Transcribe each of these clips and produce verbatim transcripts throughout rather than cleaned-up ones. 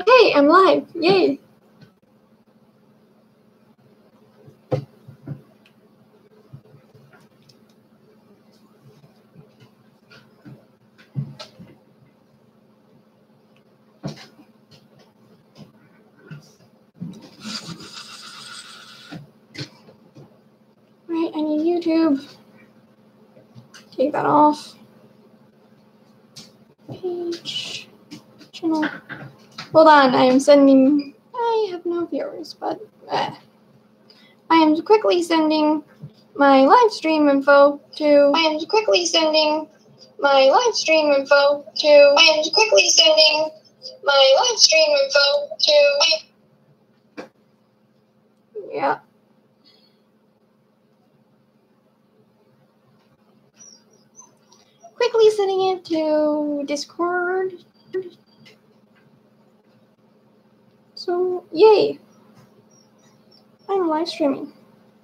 Okay, I'm live. Yay. Right, I need YouTube. Take that off. Page. Channel. Hold on, I am sending. I have no viewers, but eh. I am quickly sending my live stream info to. I am quickly sending my live stream info to. I am quickly sending my live stream info to. Yeah. Quickly sending it to Discord. So, yay. I'm live streaming.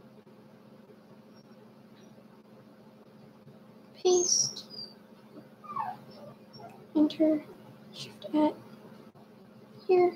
Paste. Enter. Shift at here.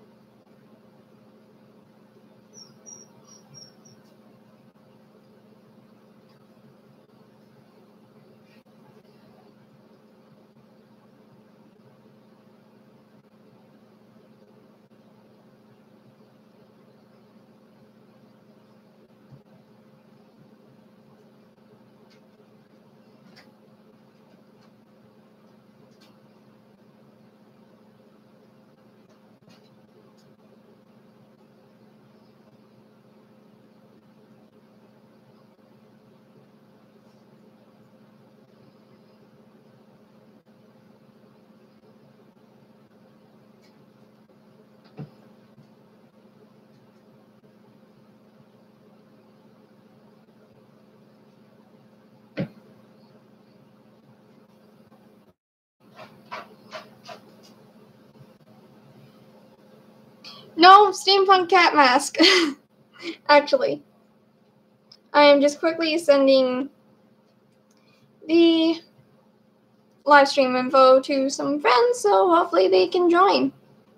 No, steampunk cat mask. Actually, I am just quickly sending the live stream info to some friends, so hopefully they can join.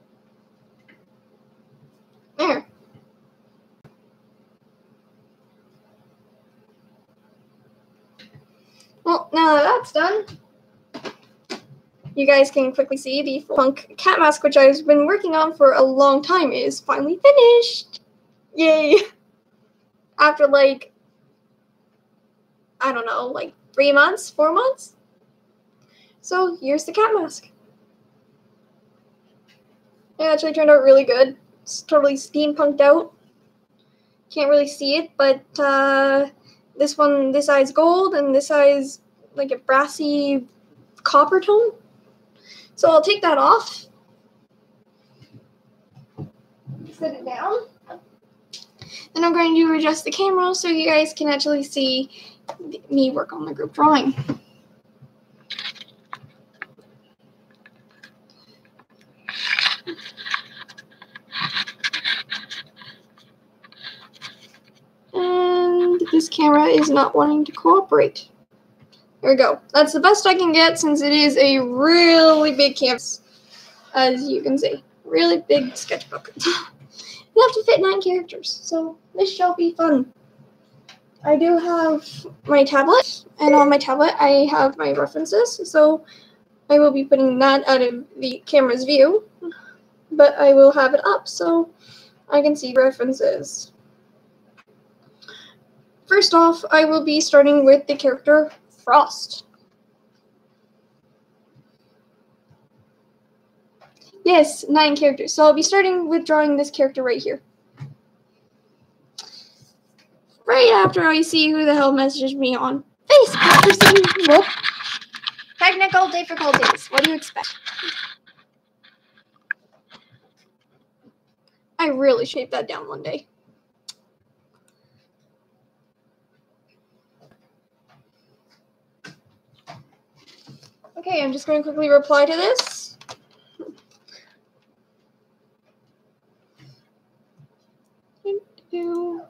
There. Well, now that that's done, you guys can quickly see the punk cat mask, which I've been working on for a long time, is finally finished. Yay. After like, I don't know, like three months, four months? So here's the cat mask. It actually turned out really good. It's totally steampunked out. Can't really see it, but uh, this one, this eye's gold, and this eye's like a brassy copper tone. So I'll take that off. Set it down. Then I'm going to adjust the camera so you guys can actually see me work on the group drawing. And this camera is not wanting to cooperate. There we go. That's the best I can get since it is a really big canvas, as you can see. Really big sketchbook. You have to fit nine characters, so this shall be fun. I do have my tablet, and on my tablet I have my references, so I will be putting that out of the camera's view, but I will have it up so I can see references. First off, I will be starting with the character Frost. Yes, nine characters. So I'll be starting with drawing this character right here. Right after I see who the hell messaged me on Facebook. Whoop. Technical difficulties. What do you expect? I really shaped that down one day. Okay, I'm just going to quickly reply to this. Thank you.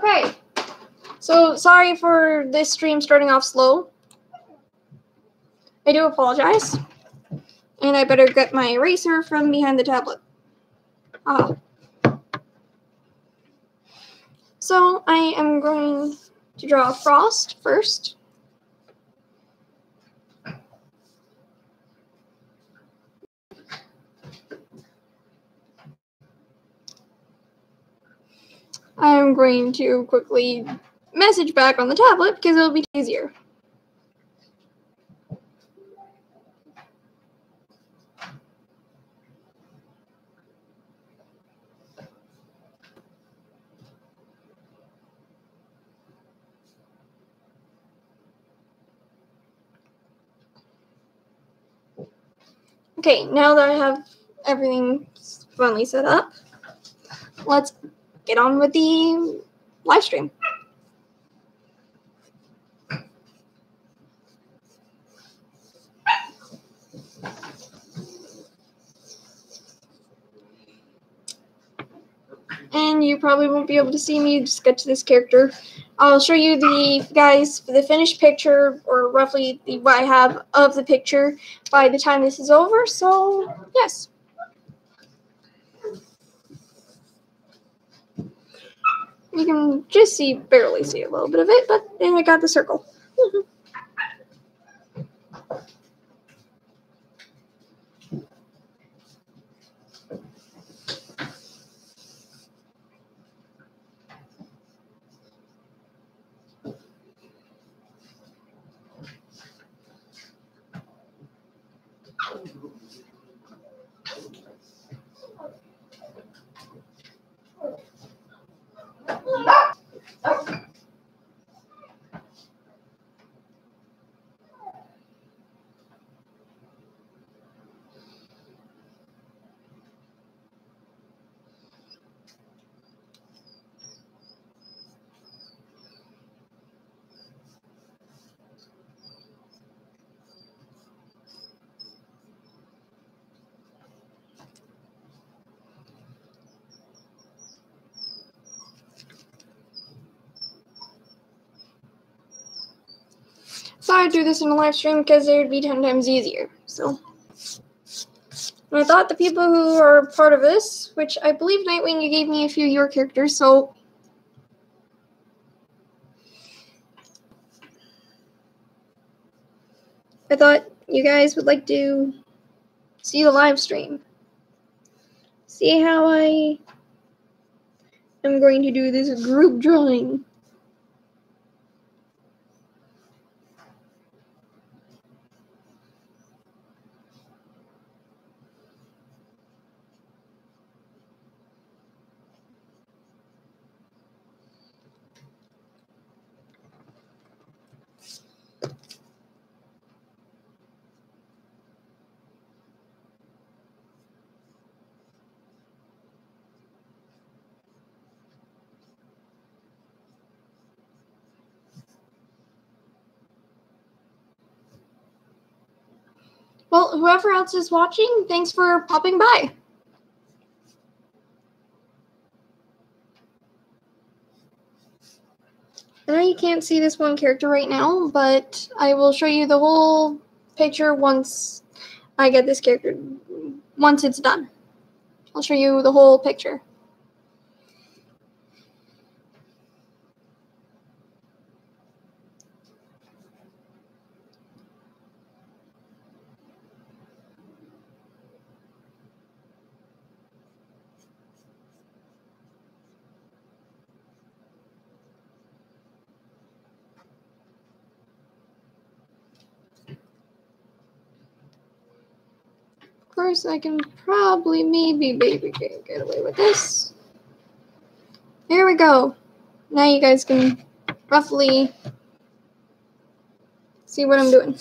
Okay. So, sorry for this stream starting off slow. I do apologize. And I better get my eraser from behind the tablet. Ah. So, I am going to draw Frost first. I'm going to quickly message back on the tablet because it'll be easier. Okay, now that I have everything finally set up, let's get on with the live stream. And you probably won't be able to see me just get to this character. I'll show you the guys the finished picture, or roughly the, what I have of the picture by the time this is over. So yes, you can just see barely see a little bit of it, but then I got the circle. So I do this in a live stream because it would be ten times easier. So and I thought the people who are part of this, which I believe Nightwing, you gave me a few of your characters, so I thought you guys would like to see the live stream. See how I am going to do this group drawing. Well, whoever else is watching, thanks for popping by. I know you can't see this one character right now, but I will show you the whole picture once I get this character, once it's done. I'll show you the whole picture. Of course, I can probably, maybe, maybe get away with this. There we go. Now you guys can roughly see what I'm doing.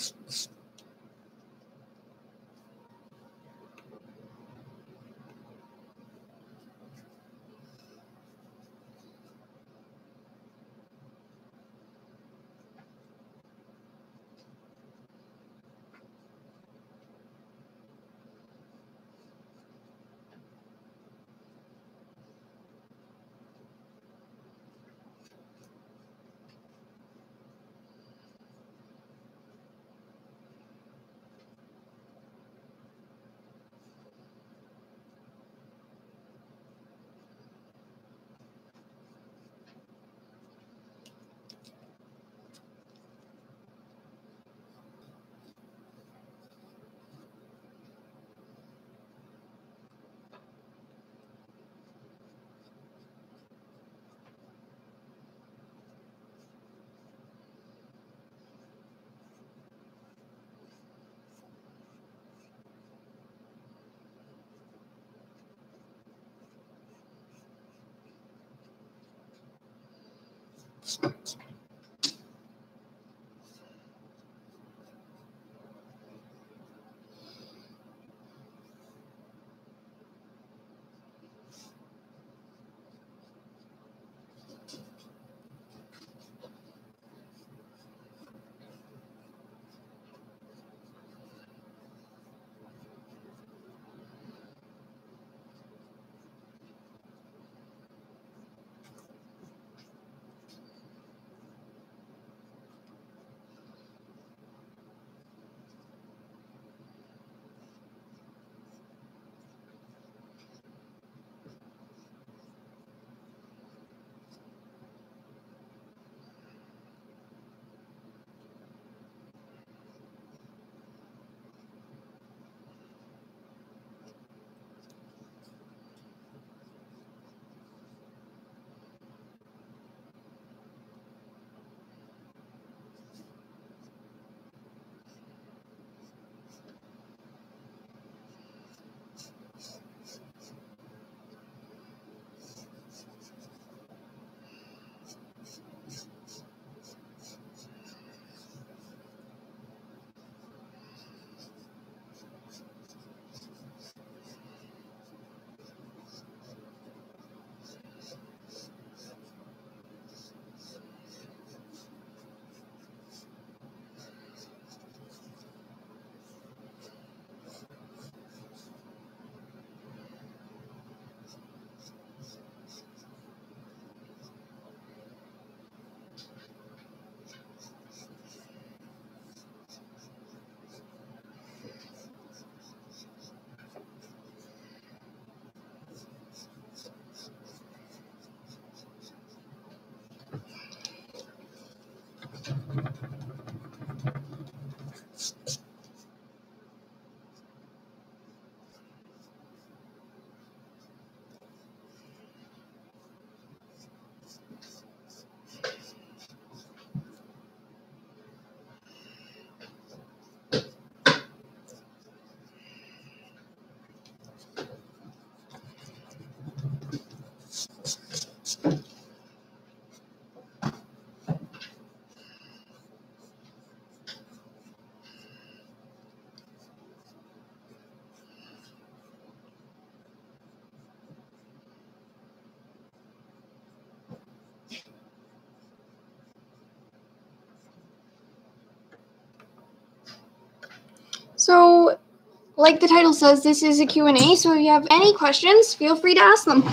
So, like the title says, this is a Q and A, so if you have any questions, feel free to ask them.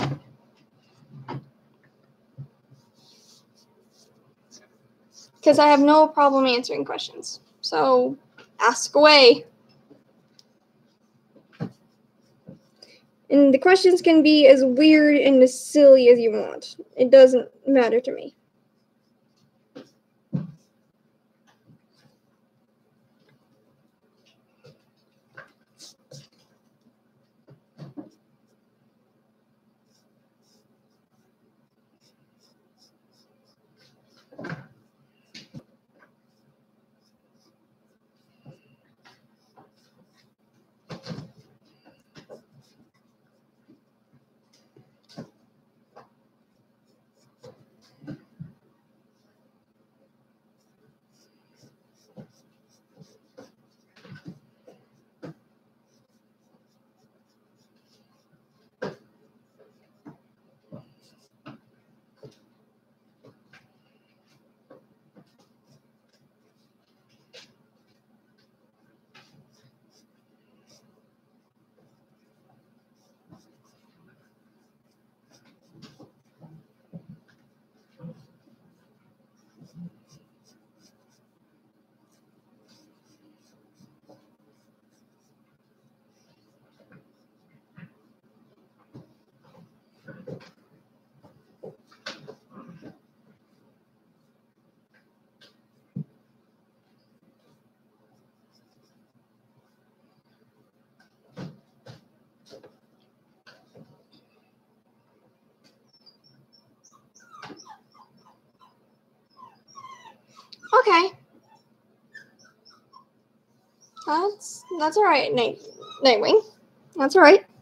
Because I have no problem answering questions. So, ask away. And the questions can be as weird and as silly as you want. It doesn't matter to me. Okay. That's that's all right, Night Nightwing. That's all right.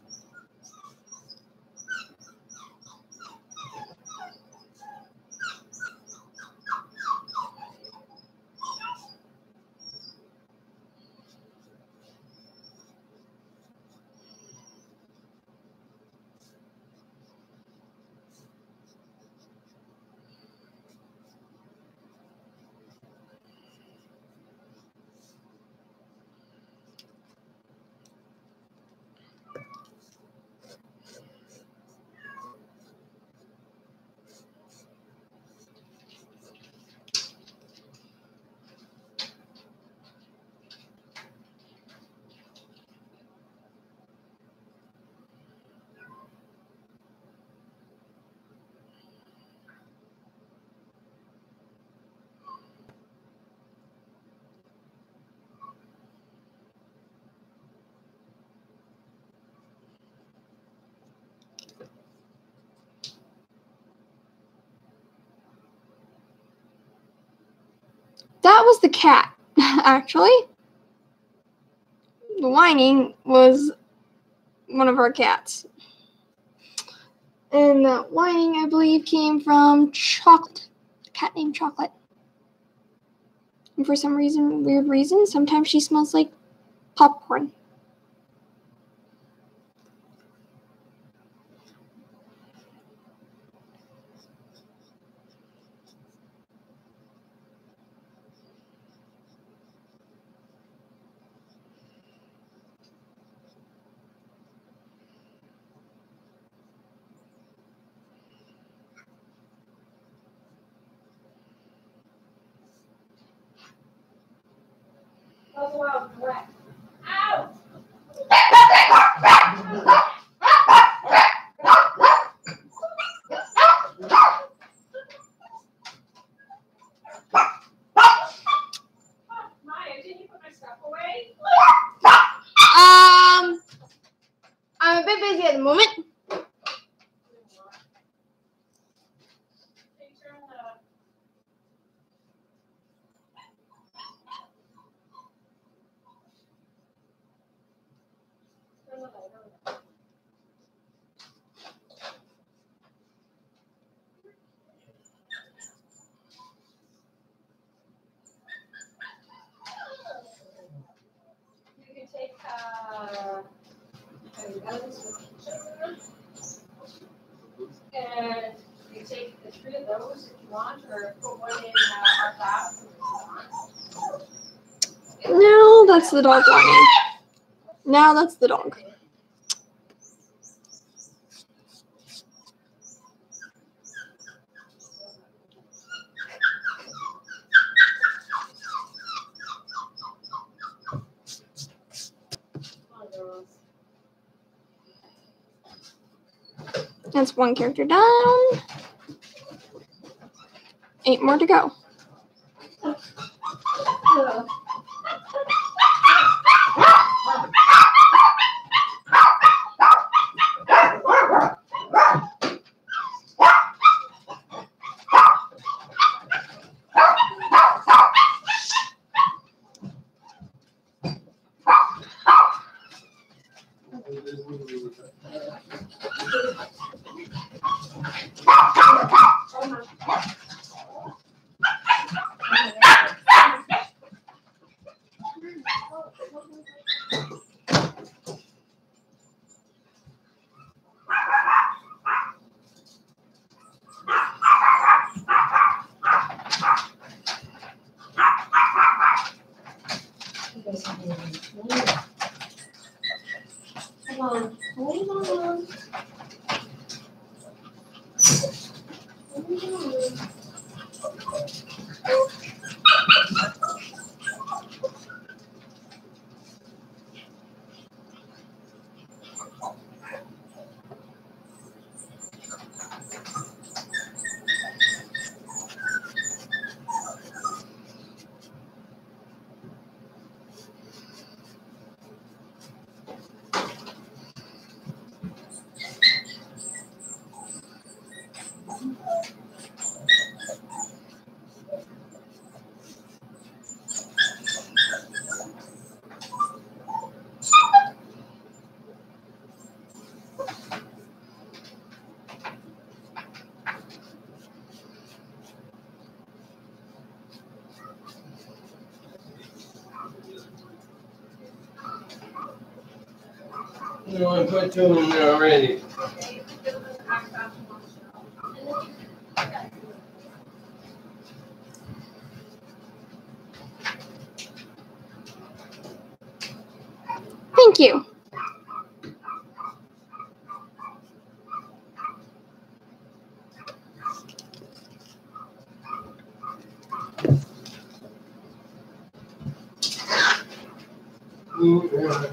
That was the cat, actually. The whining was one of our cats. And that whining, I believe, came from Chocolate. A cat named Chocolate. And for some reason, weird reason, sometimes she smells like popcorn. Ow! Maya, didn't you put my stuff away? Um, I'm a bit busy at the moment. You can take uh, and you take the three of those if you want, or put one in uh, our class if you want. No, that's the dog whining. Now that's the dog. That's one character down. Eight more to go. Come on, hold on. Hold on. You know, I put two in there already. Thank you. Ooh, yeah.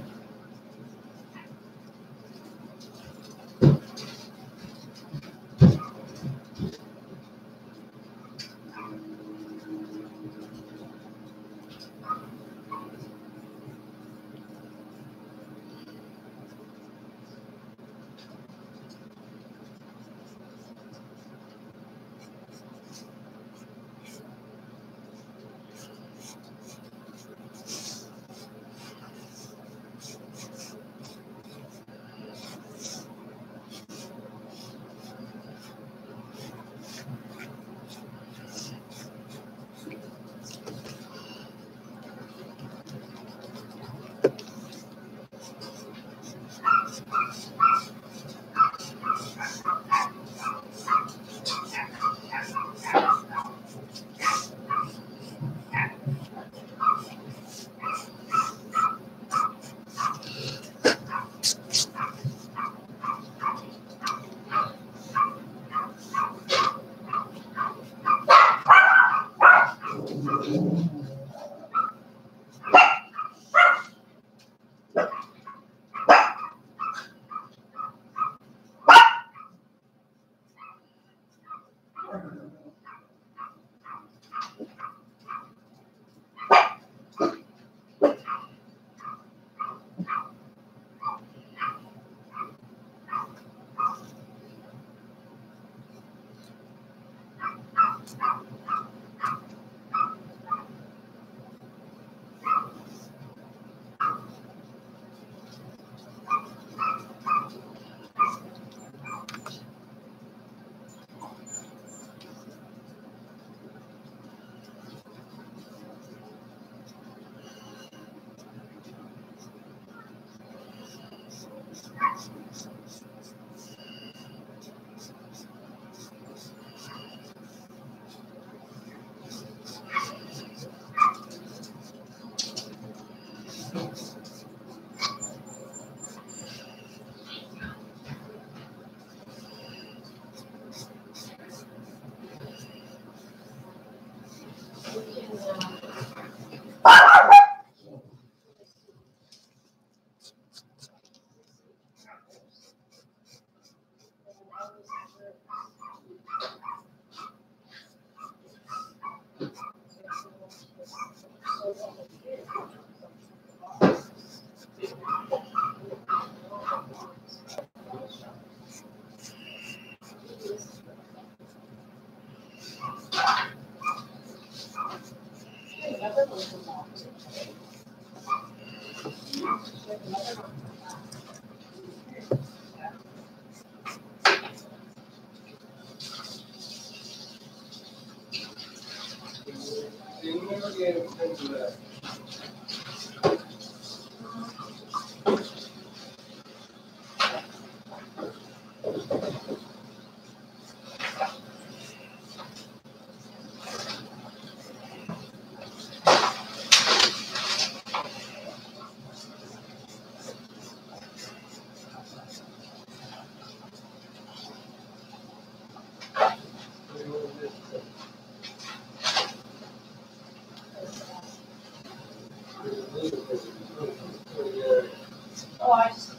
Oh, I just.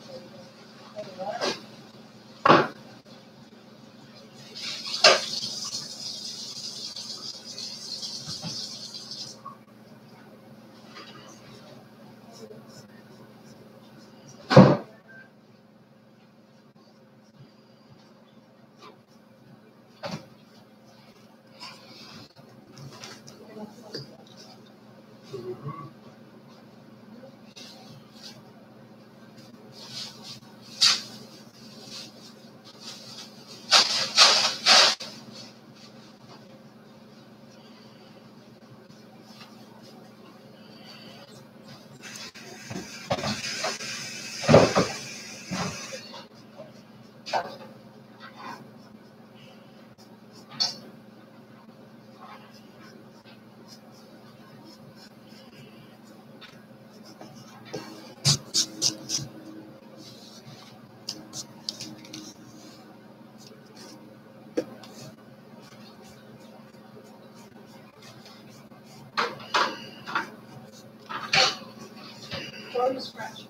Body scratch.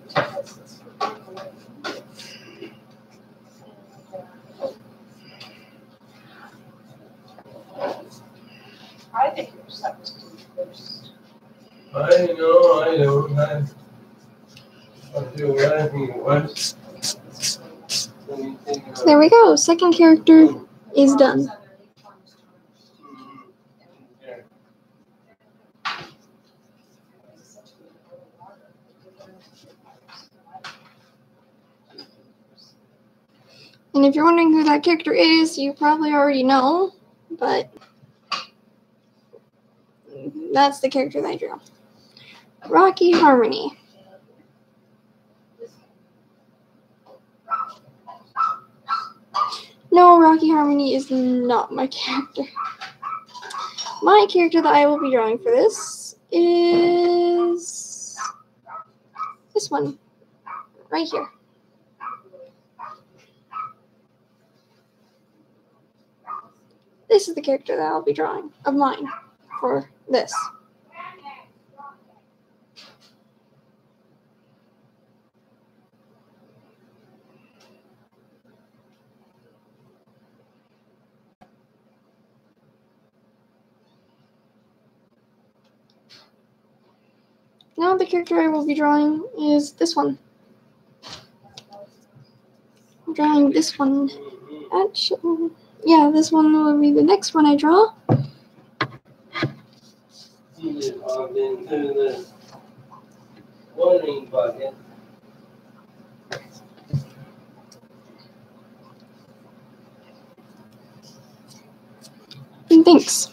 I think you're substitute first. I know, I don't. I, I feel laughing once. When you think of There we go. Second character is done. Okay. And if you're wondering who that character is, you probably already know, but that's the character that I drew. Rocky Harmony. No, Rocky Harmony is not my character. My character that I will be drawing for this is this one, right here. This is the character that I'll be drawing of mine for this. Now the character I will be drawing is this one. I'm drawing this one. Actually, yeah, this one will be the next one I draw. You just popped into the warning bucket. And thanks.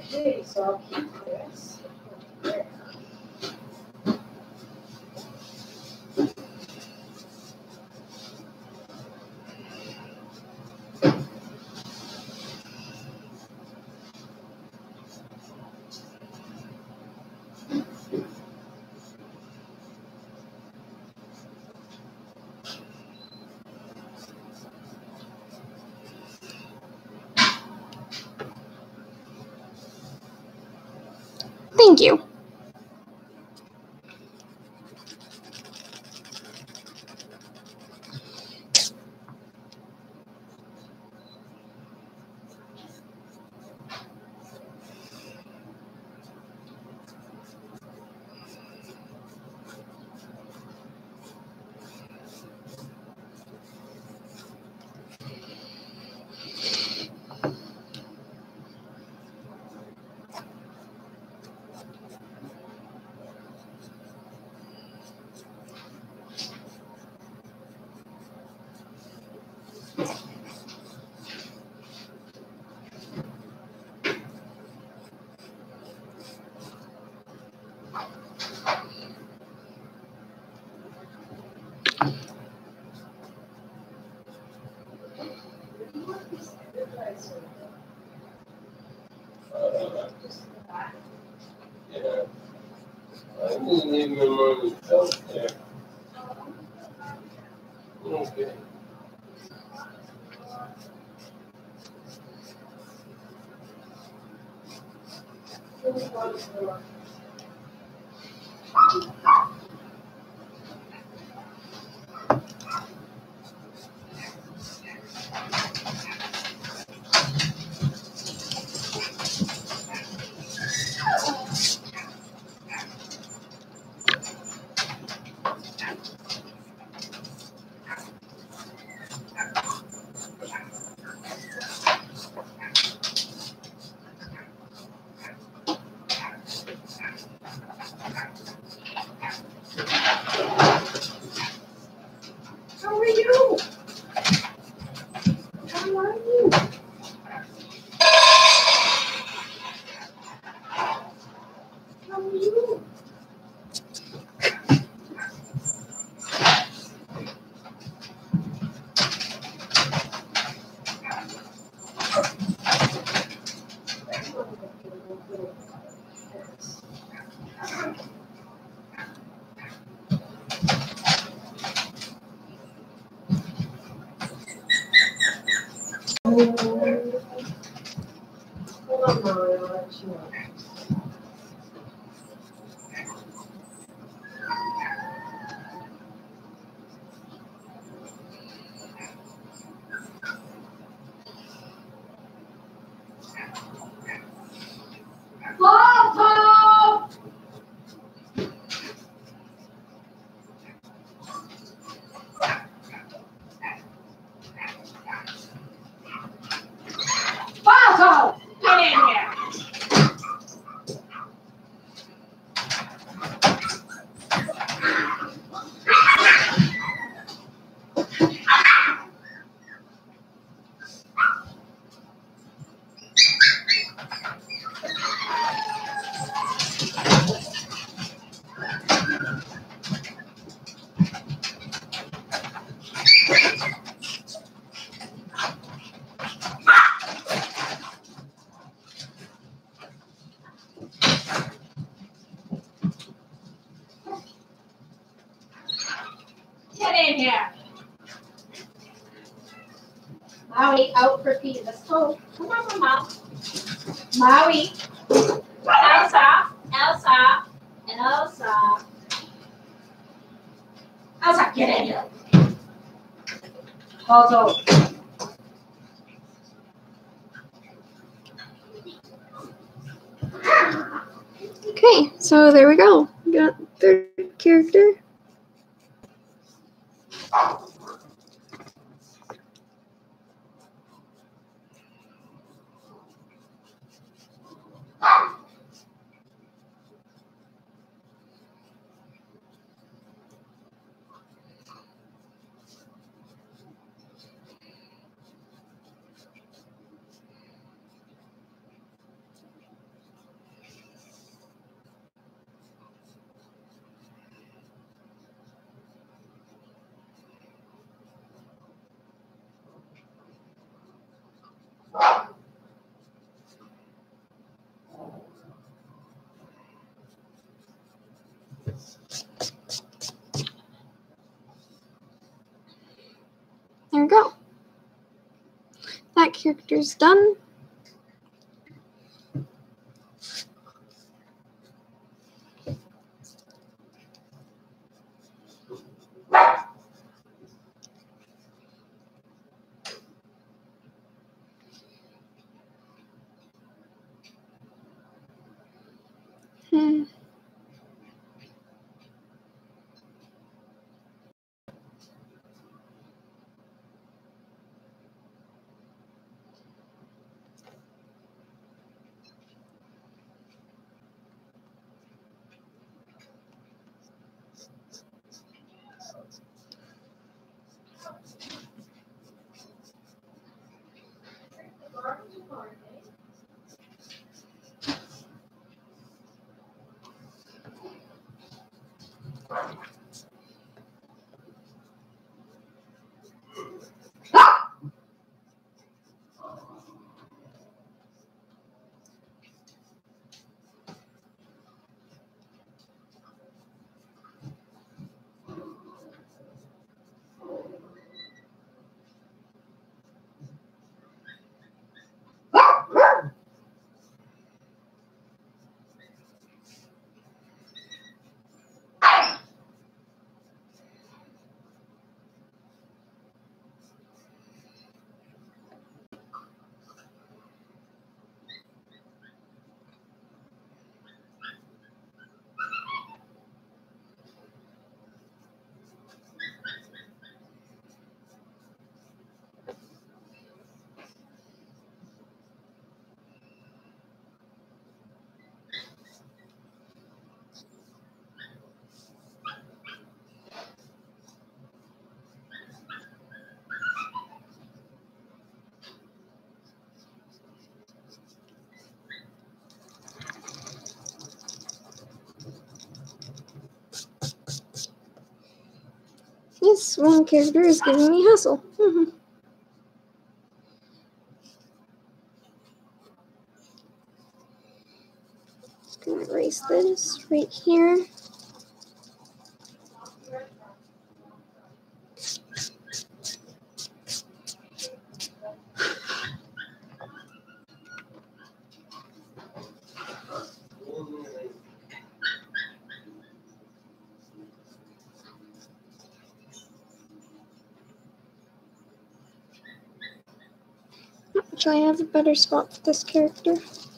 Okay, so I'll keep this. There. Thank you. Uh, yeah. I didn't leave my money out there. Okay. How are you? How are you? How are you? Hold on, Molly, I'll let you know. Papa! Papa! Get in here! Get in here! Maui, out for pee. Let's go. Come on, Mama. Maui. Elsa. Elsa. And Elsa. Elsa, get in here. Also. Okay, so there we go. We got third character. There we go. That character's done. Hmm. Yes, one character is giving me hustle. Mm-hmm. Just gonna erase this right here. Actually, I have a better spot for this character.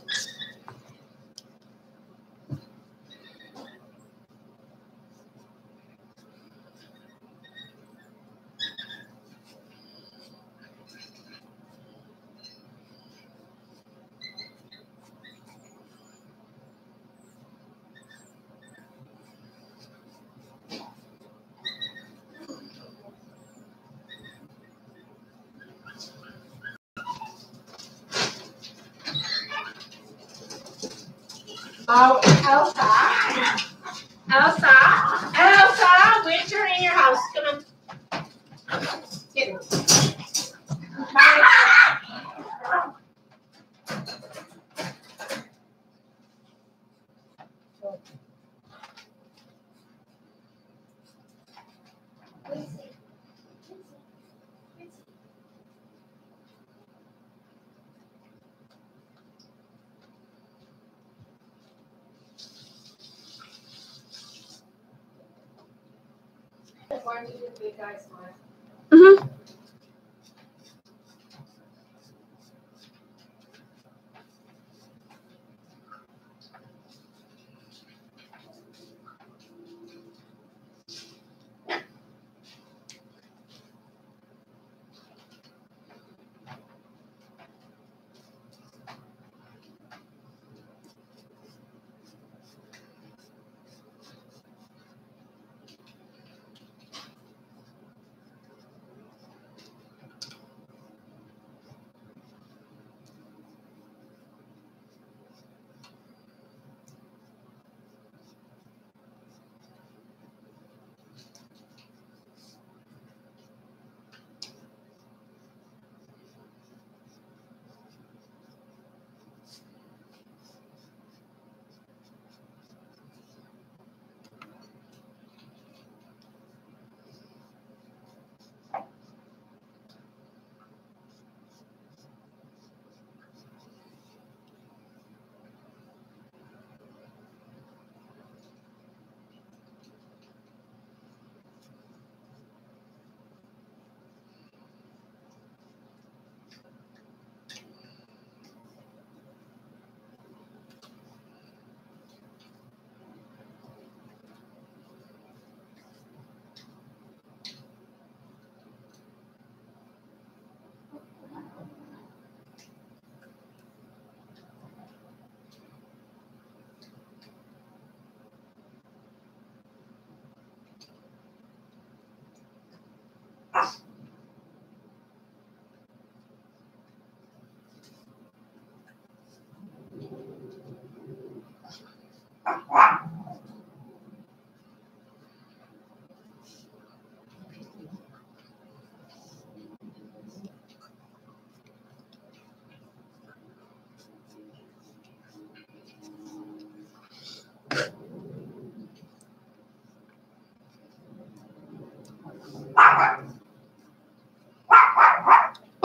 Oh, Elsa. Elsa. Elsa, winter in your house. Come on. Get Mm-hmm.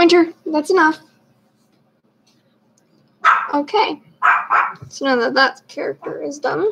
Enter. That's enough. Okay. So now that that character is done.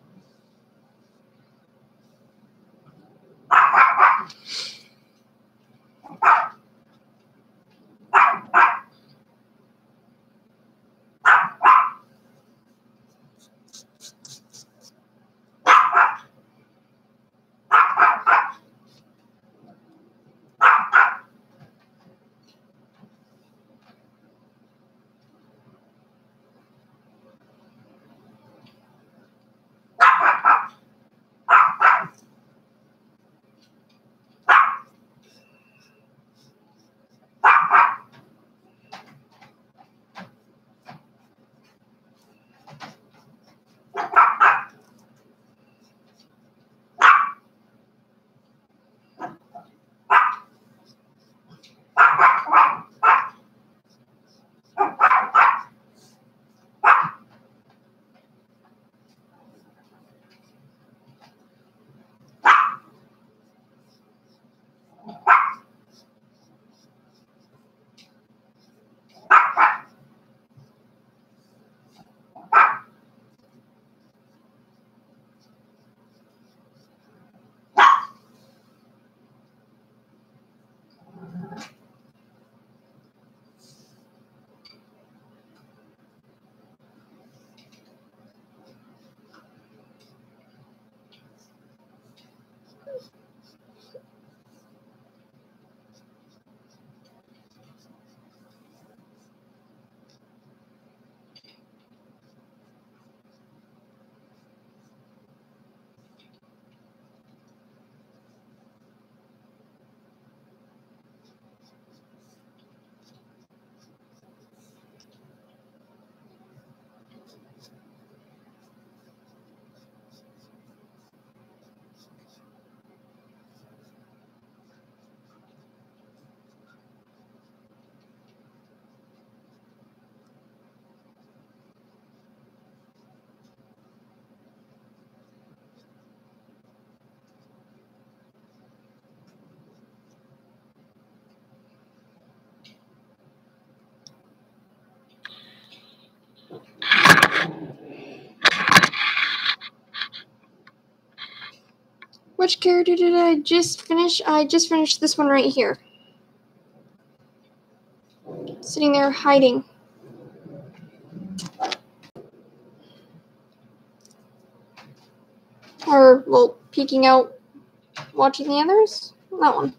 Which character did I just finish? I just finished this one right here. Sitting there hiding. Or, well, peeking out, watching the others? That one.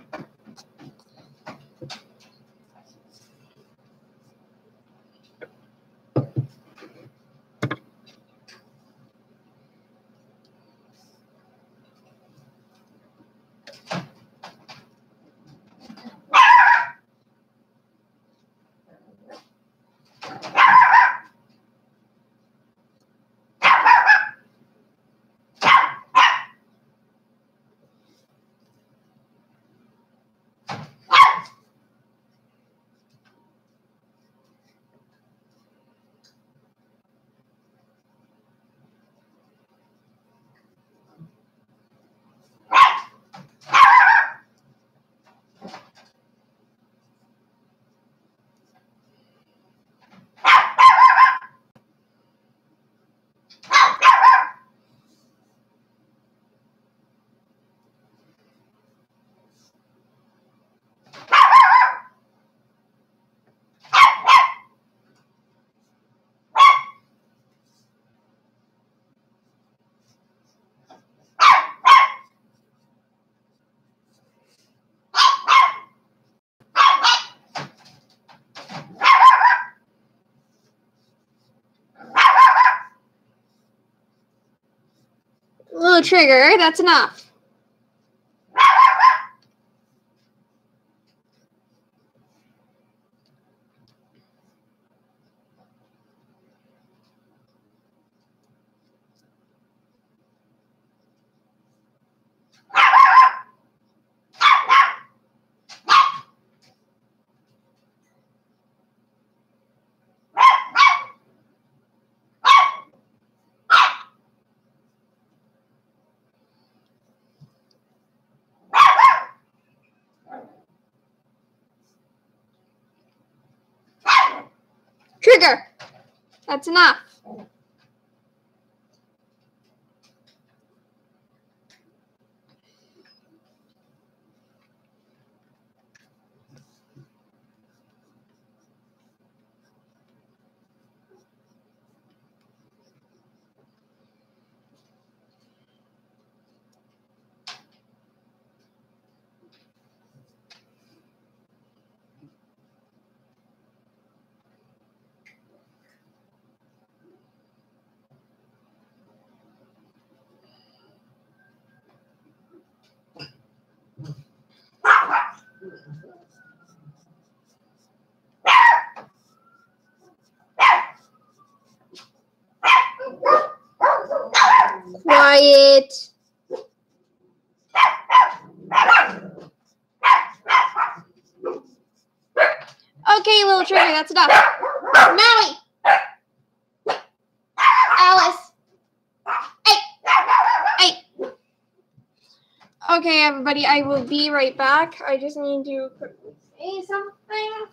Little trigger, that's enough. Trigger! That's enough. Quiet. Okay, little Trigger, that's enough. Maui! Alice! Hey! Hey! Okay, everybody, I will be right back. I just need to quickly say something.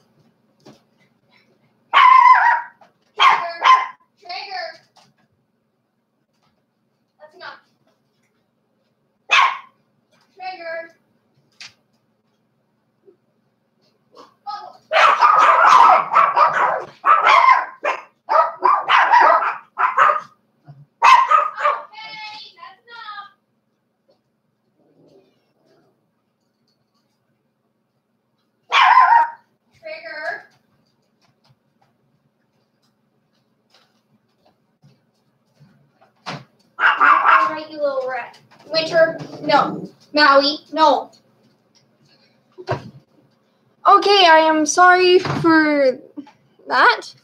Trigger! Trigger! That's enough. Trigger! Oh. Okay, that's enough. Trigger. All right, you little rat. Winter, no. Maui, no. Okay, I am sorry for that.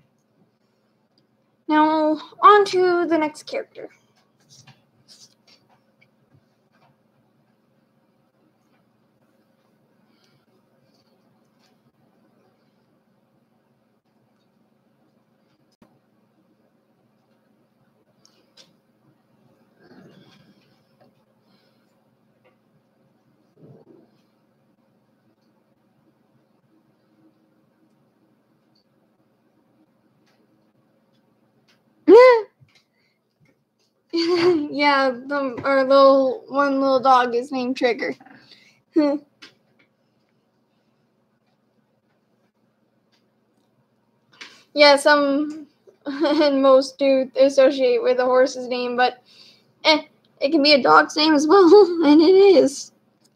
Now, on to the next character. Yeah, the, our little one little dog is named Trigger. Yeah, some and most do associate with a horse's name, but eh, it can be a dog's name as well, and it is.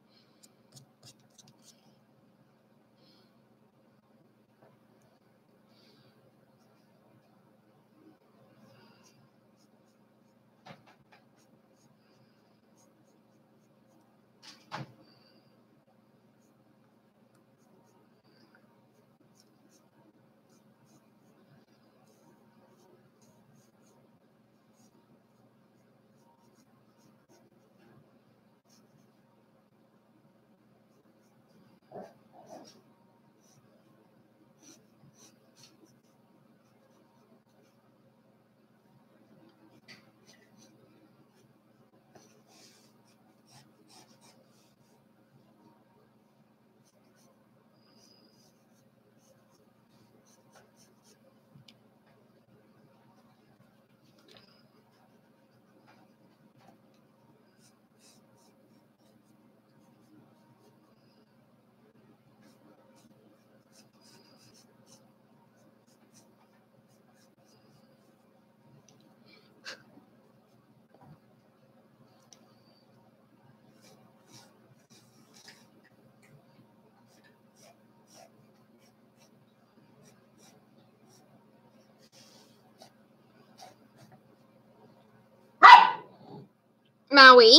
Maui.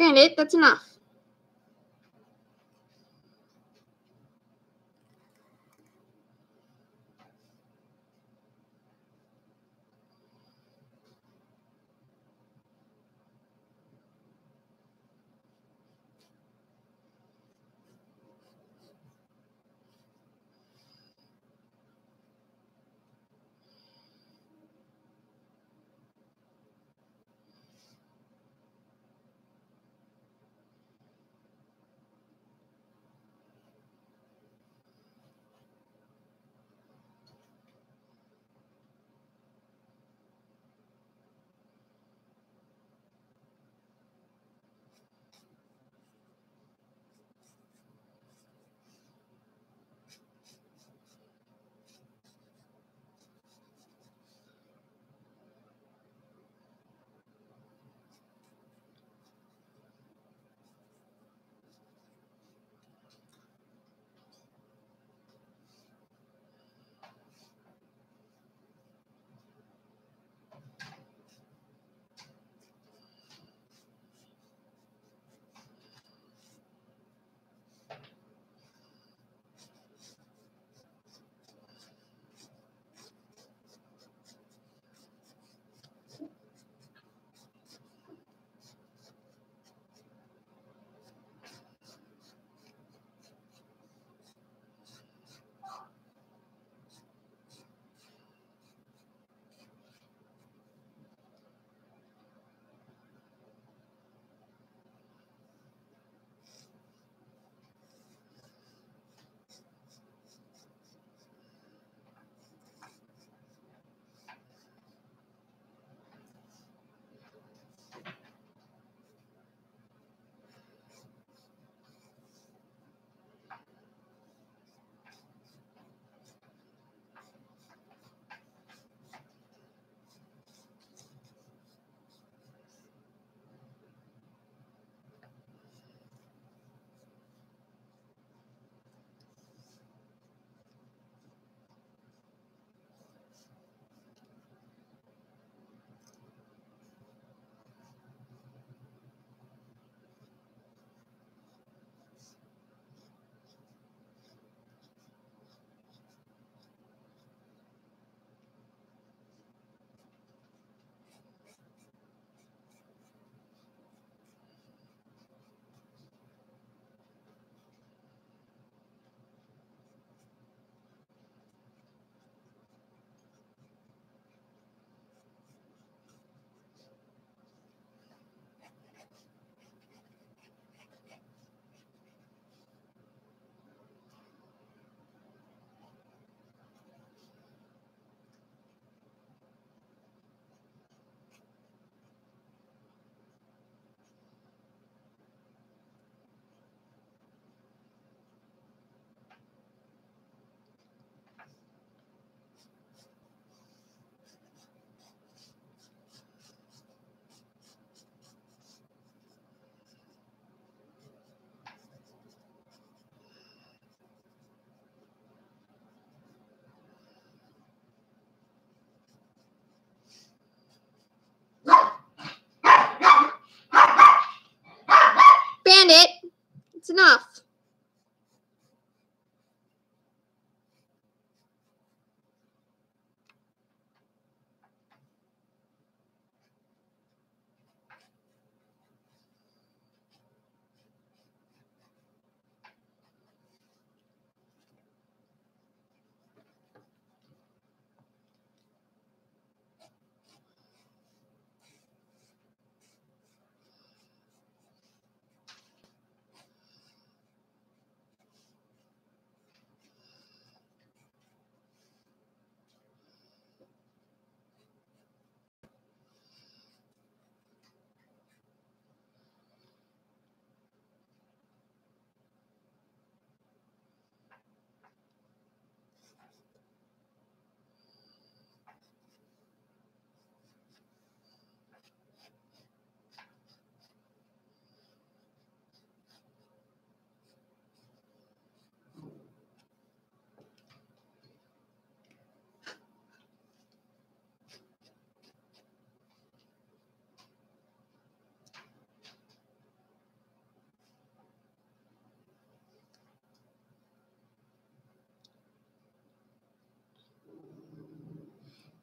behind it. That's enough.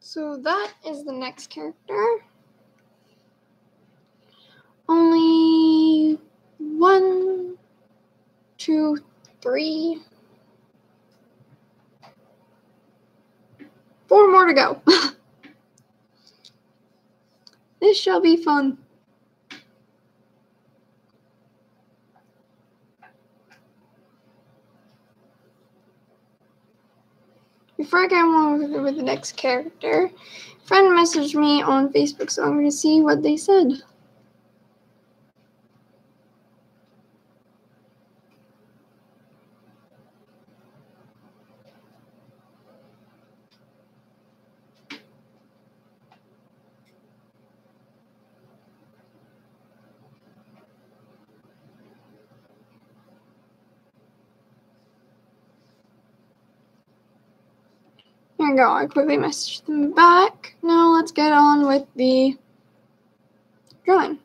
So that is the next character. Only one, two, three, four more to go. This shall be fun. Before I get on with, with the next character, a friend messaged me on Facebook, so I'm going to see what they said. There we go. I quickly messaged them back. Now let's get on with the drawing.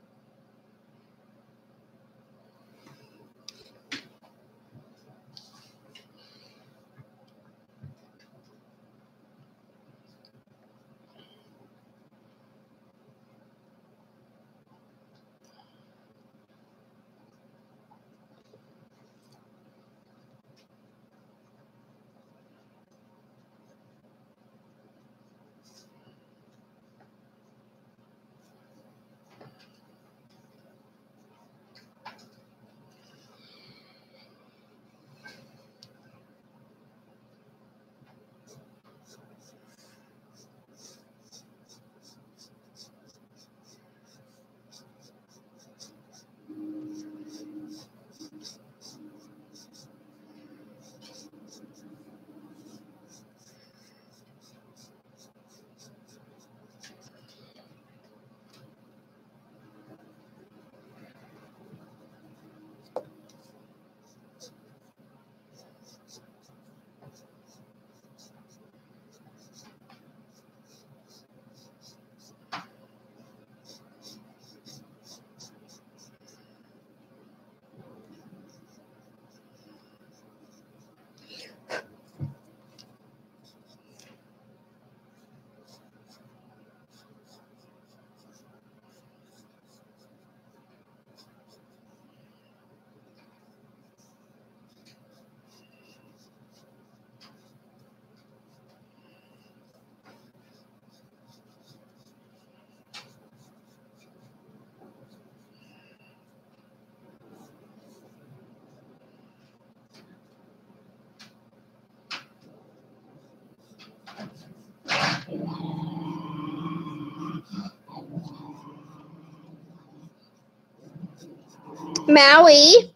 Maui.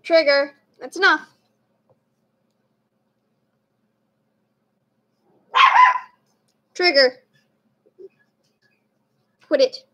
Trigger. That's enough. Trigger. Quit it.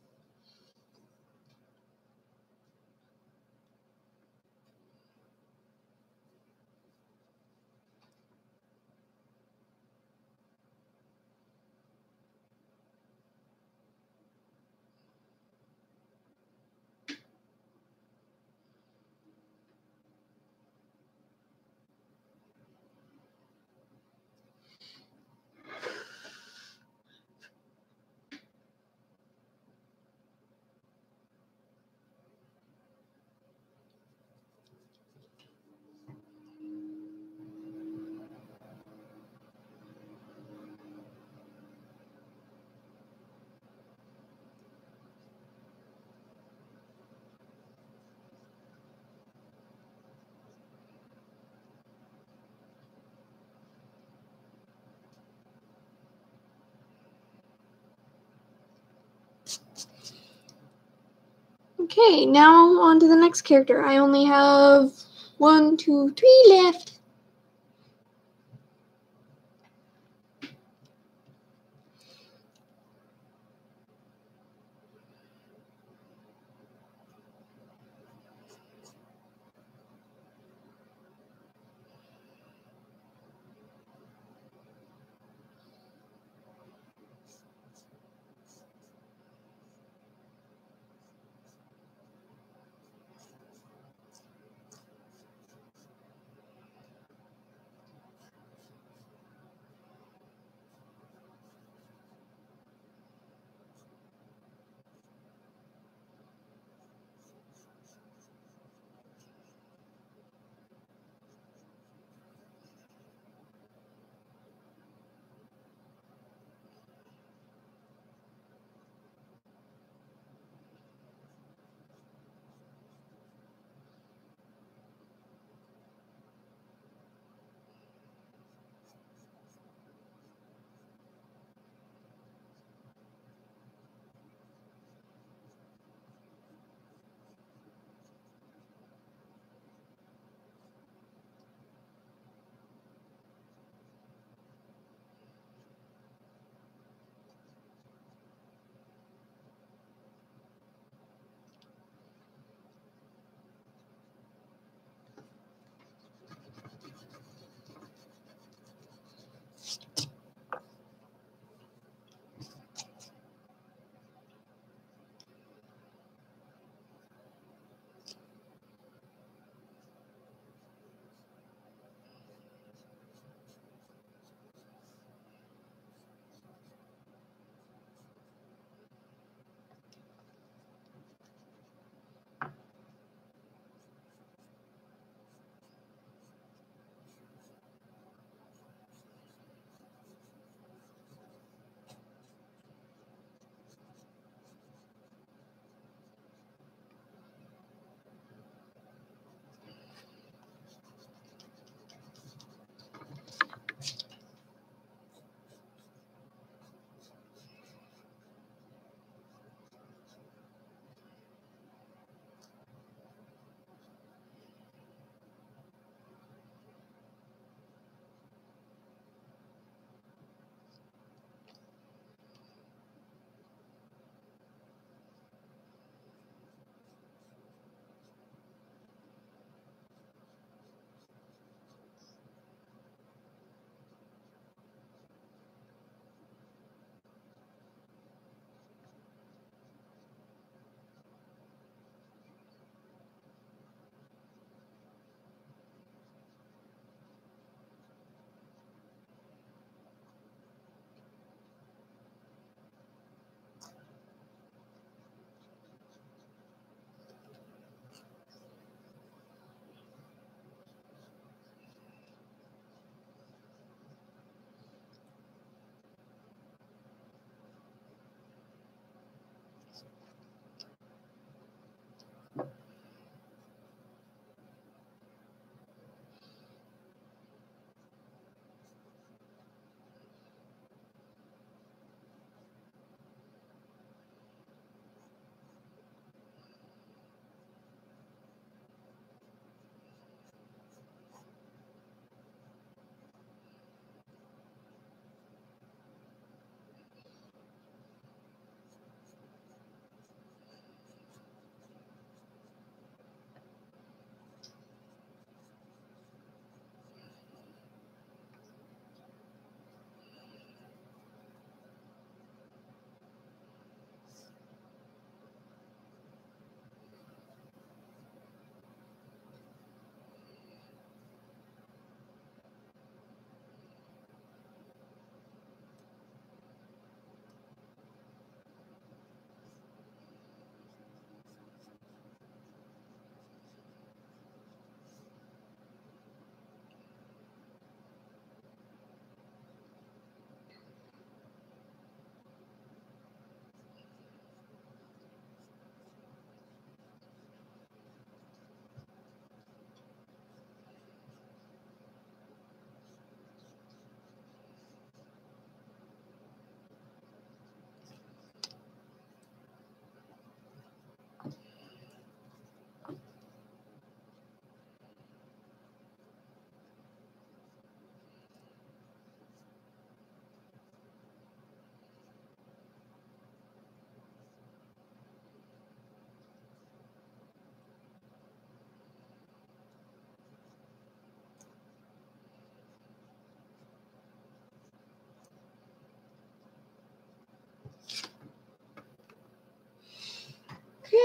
Okay, now on to the next character. I only have one, two, three left.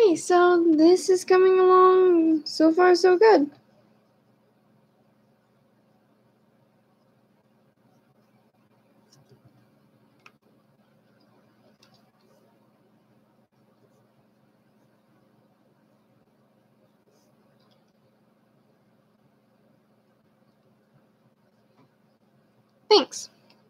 Okay, so this is coming along so far so good. Thanks.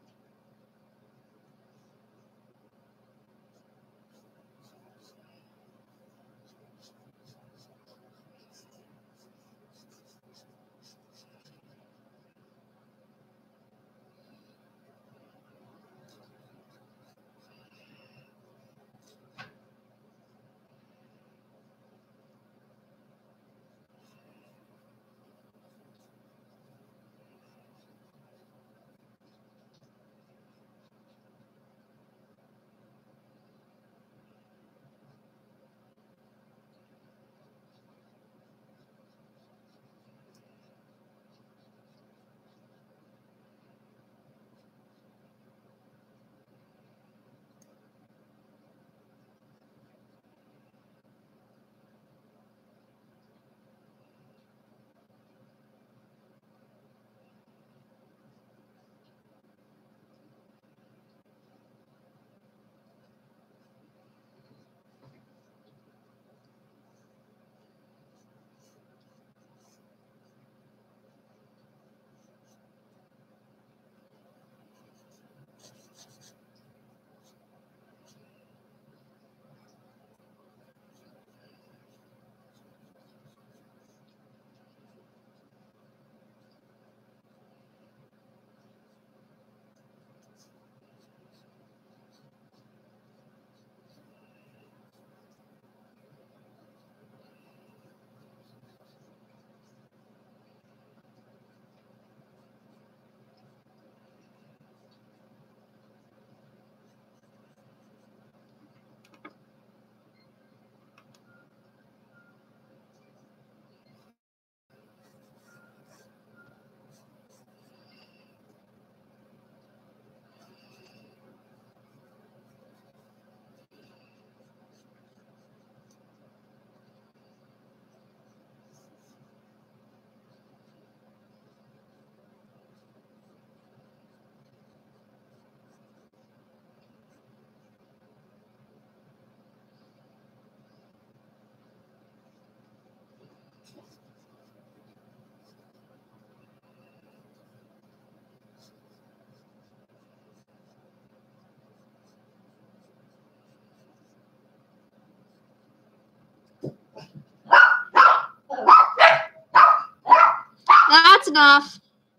That's enough.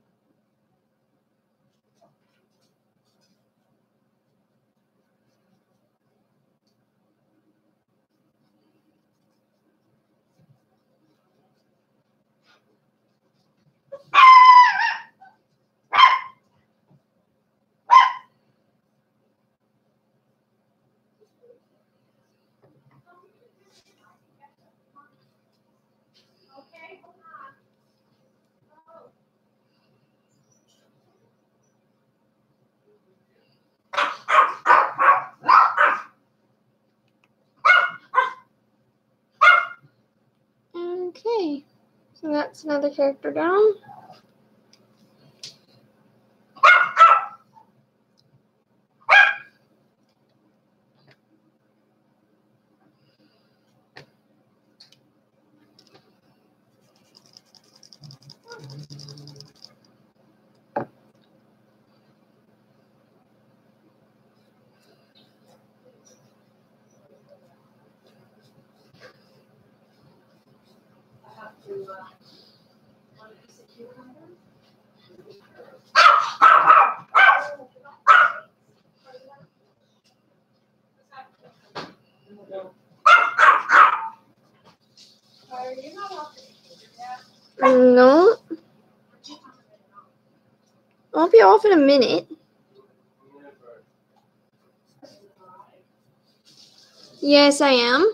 Okay, hold on. Okay, so that's another character down. I have to, uh, want a piece of cucumber? Are you not off the computer yet? No, I'll be off in a minute. Yes, I am.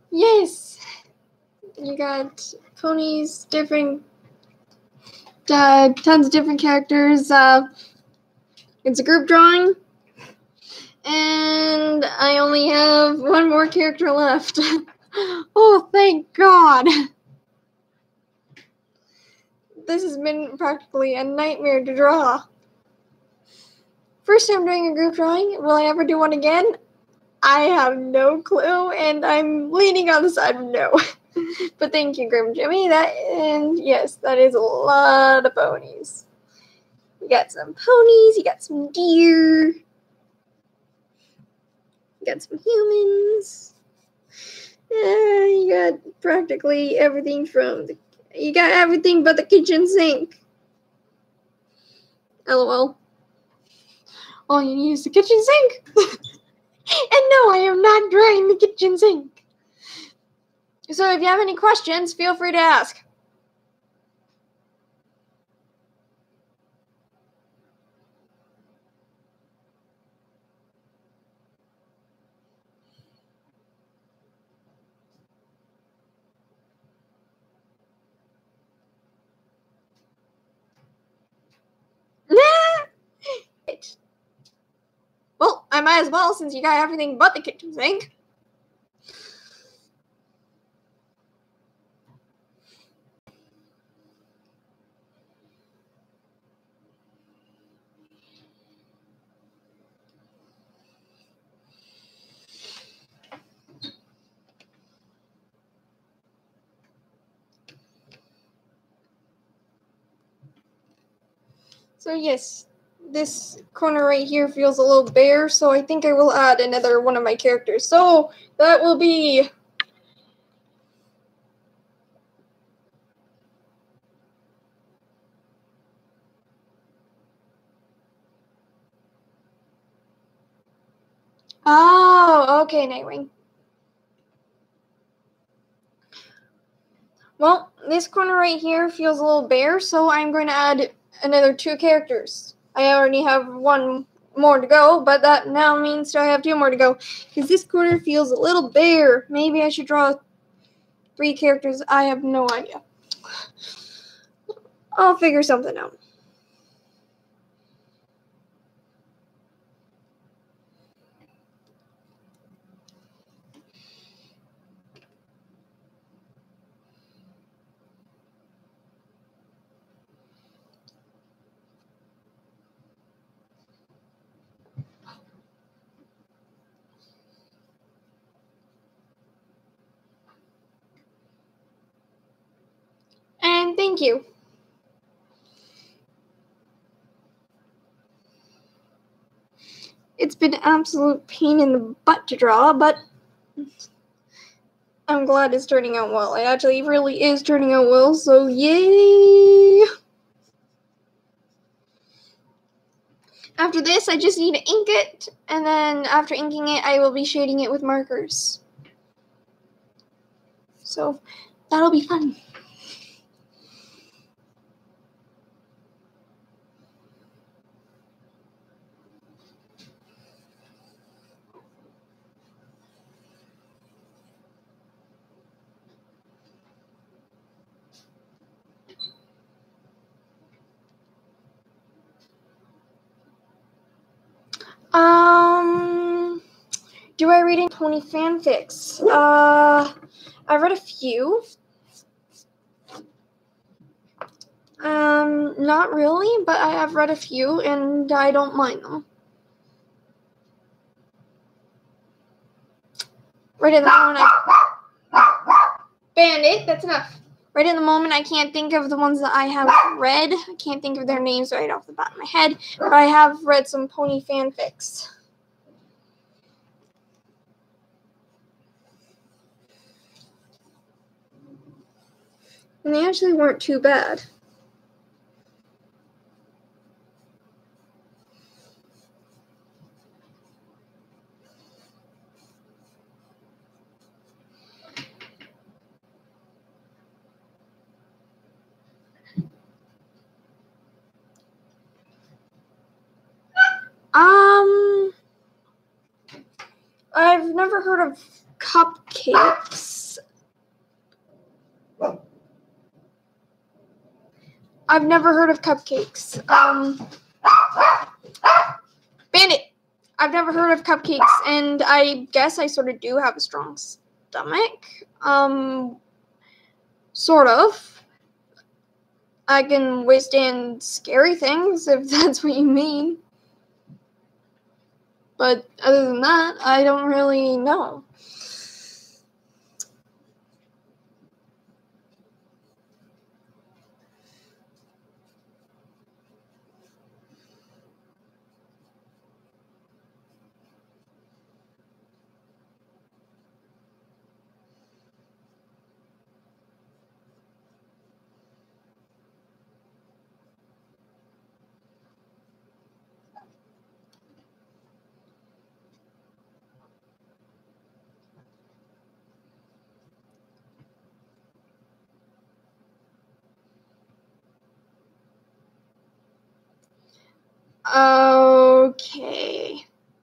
Yes, you got ponies, different, uh, tons of different characters. Uh, it's a group drawing, and I only have one more character left. Oh, thank God. This has been practically a nightmare to draw. First time doing a group drawing. Will I ever do one again? I have no clue, and I'm leaning on the side of no. But thank you, Grim Jimmy. That, and yes, that is a lot of ponies. You got some ponies, you got some deer, you got some humans. Uh, you got practically everything from the, you got everything but the kitchen sink. LOL. All you need is the kitchen sink. And no, I am not drawing the kitchen sink. So if you have any questions, feel free to ask. Well, I might as well since you got everything but the kitchen sink. So yes, this corner right here feels a little bare, so I think I will add another one of my characters. So that will be Oh, okay, Nightwing. Well, this corner right here feels a little bare, so I'm going to add another two characters. I already have one more to go, but that now means I have two more to go. Because this corner feels a little bare. Maybe I should draw three characters. I have no idea. I'll figure something out. And thank you. It's been an absolute pain in the butt to draw, but I'm glad it's turning out well. It actually really is turning out well, so yay! After this, I just need to ink it, and then after inking it, I will be shading it with markers. So that'll be fun. Um, do I read any pony fanfics? Uh, I've read a few. Um, not really, but I have read a few, and I don't mind them. Right at the moment, I... Bandit, that's enough. Right in the moment, I can't think of the ones that I have read. I can't think of their names right off the bat of my head, but I have read some pony fanfics. And they actually weren't too bad. Um, I've never heard of cupcakes. I've never heard of cupcakes. Um, Bandit! I've never heard of cupcakes, and I guess I sort of do have a strong stomach. Um, sort of. I can withstand scary things, if that's what you mean. But other than that, I don't really know. Okay.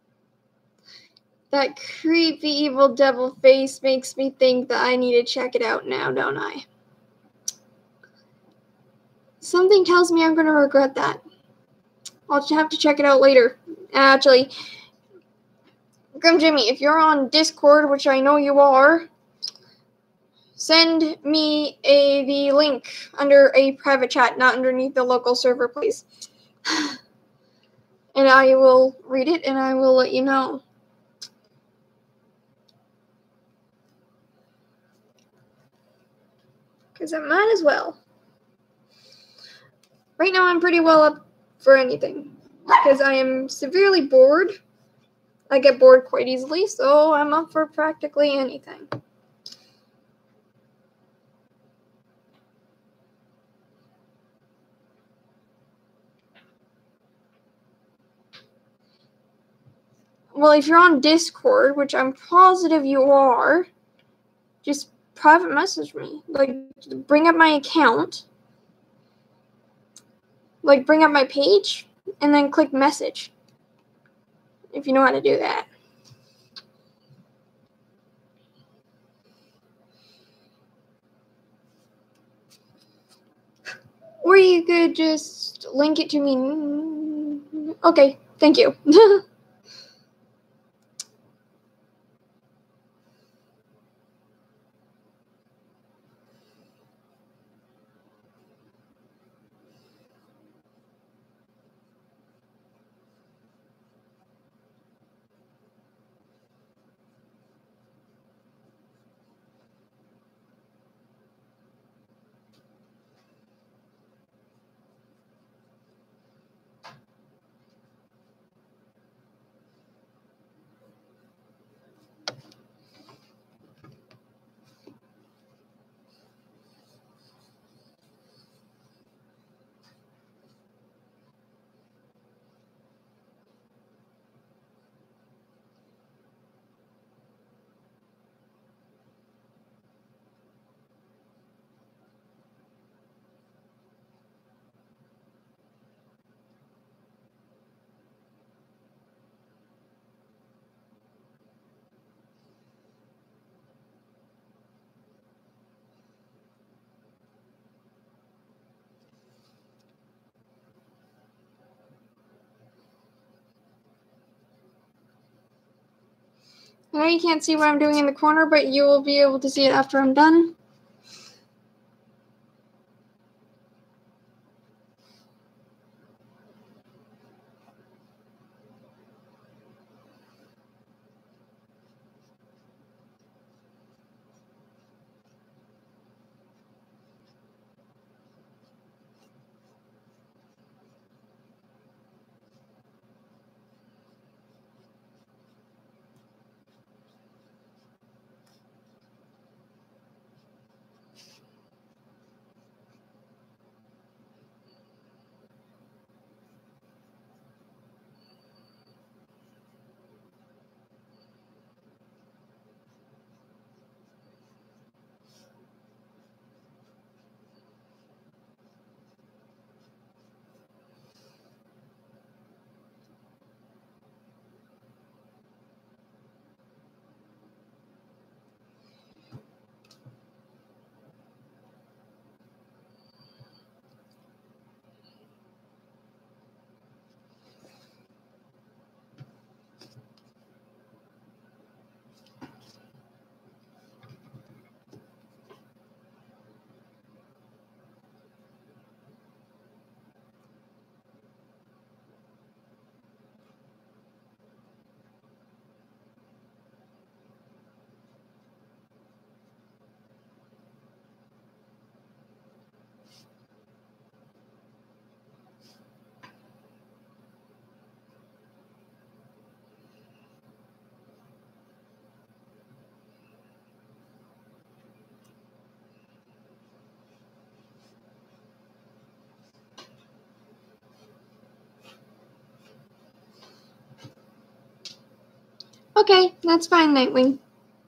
That creepy evil devil face makes me think that I need to check it out now, don't I? Something tells me I'm going to regret that. I'll have to check it out later. Actually, Grim Jimmy, if you're on Discord, which I know you are, send me a the link under a private chat, not underneath the local server, please. And I will read it and I will let you know. Because I might as well. Right now I'm pretty well up for anything. Because I am severely bored. I get bored quite easily, so I'm up for practically anything. Well, if you're on Discord, which I'm positive you are, just private message me. Like, bring up my account. Like, bring up my page, and then click message. If you know how to do that. Or you could just link it to me. Okay, thank you. I know you can't see what I'm doing in the corner, but you will be able to see it after I'm done. Okay, that's fine, Nightwing.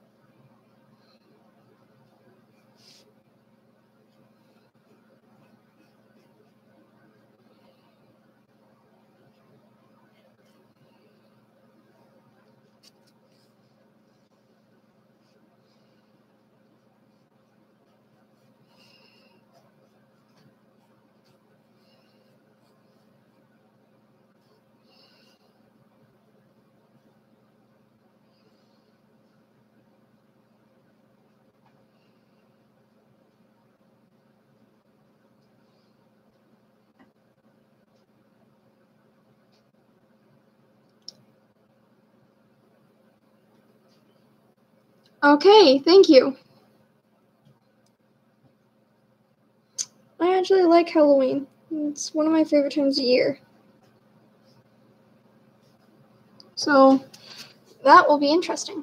Okay, thank you. I actually like Halloween. It's one of my favorite times of year. So, that will be interesting.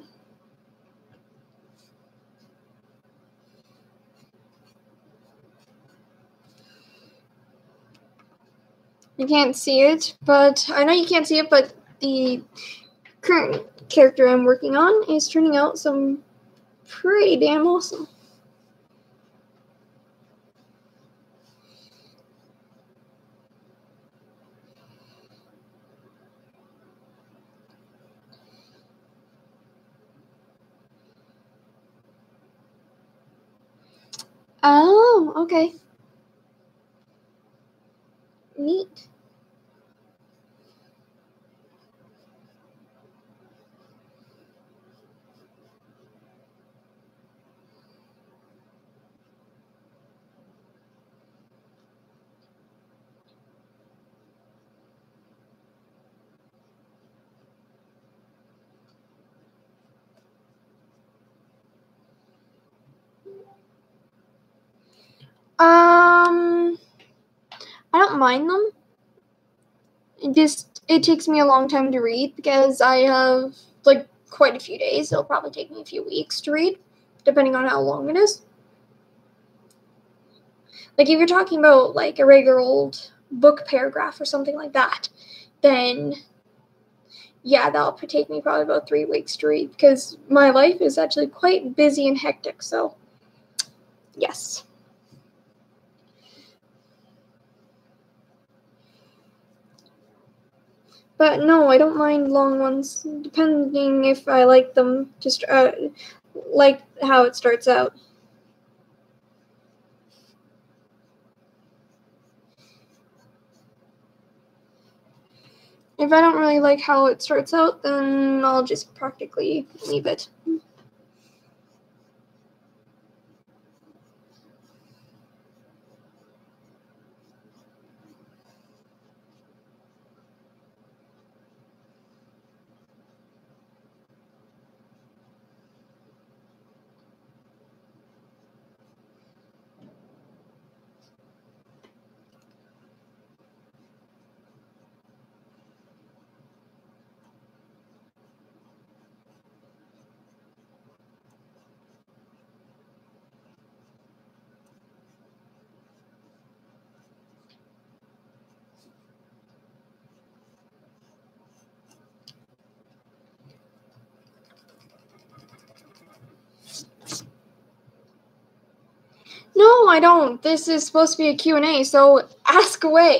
You can't see it, but I know you can't see it, but the current character I'm working on is turning out some pretty damn awesome. Oh, okay. Neat. Um, I don't mind them. It just, it takes me a long time to read because I have, like, quite a few days. It'll probably take me a few weeks to read, depending on how long it is. Like, if you're talking about, like, a regular old book paragraph or something like that, then, yeah, that'll take me probably about three weeks to read because my life is actually quite busy and hectic, so, yes. But no, I don't mind long ones, depending if I like them, just uh, like how it starts out. If I don't really like how it starts out, then I'll just practically leave it. No, I don't. This is supposed to be a Q and A, so ask away.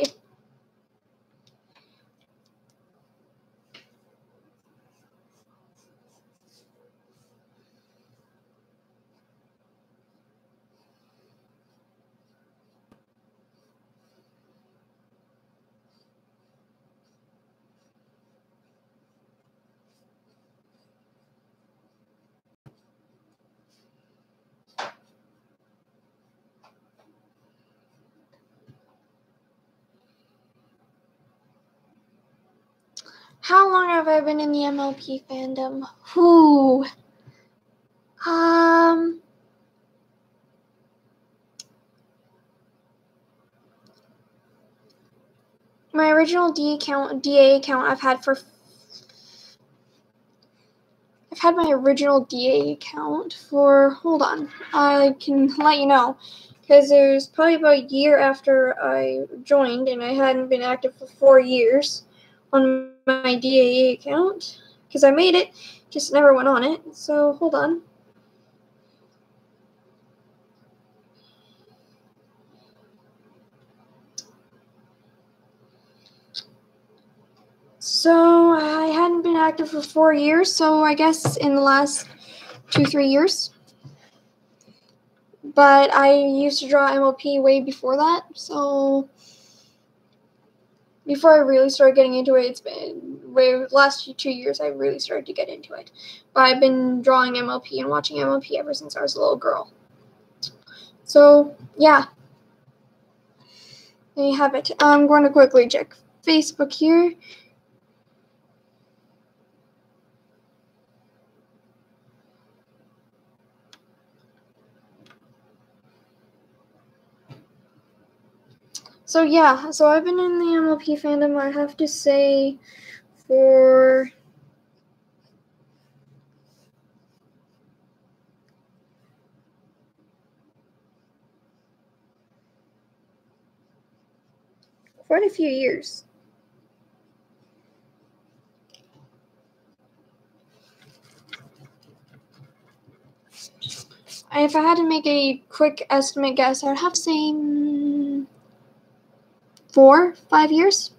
How long have I been in the M L P fandom? Whew. Um... My original D account, D A account I've had for... I've had my original D A account for... Hold on. I can let you know. Because it was probably about a year after I joined, and I hadn't been active for four years on my D A account. Because I made it Just never went on it. So hold on. So I hadn't been active for four years, so I guess in the last two, three years. But I used to draw M L P way before that, so before I really started getting into it, it's been way last two years I really started to get into it. But I've been drawing M L P and watching M L P ever since I was a little girl. So yeah, there you have it. I'm going to quickly check Facebook here. So yeah, so I've been in the M L P fandom, I have to say, for quite a few years. If I had to make a quick estimate guess, I would have to say mm, four, five years.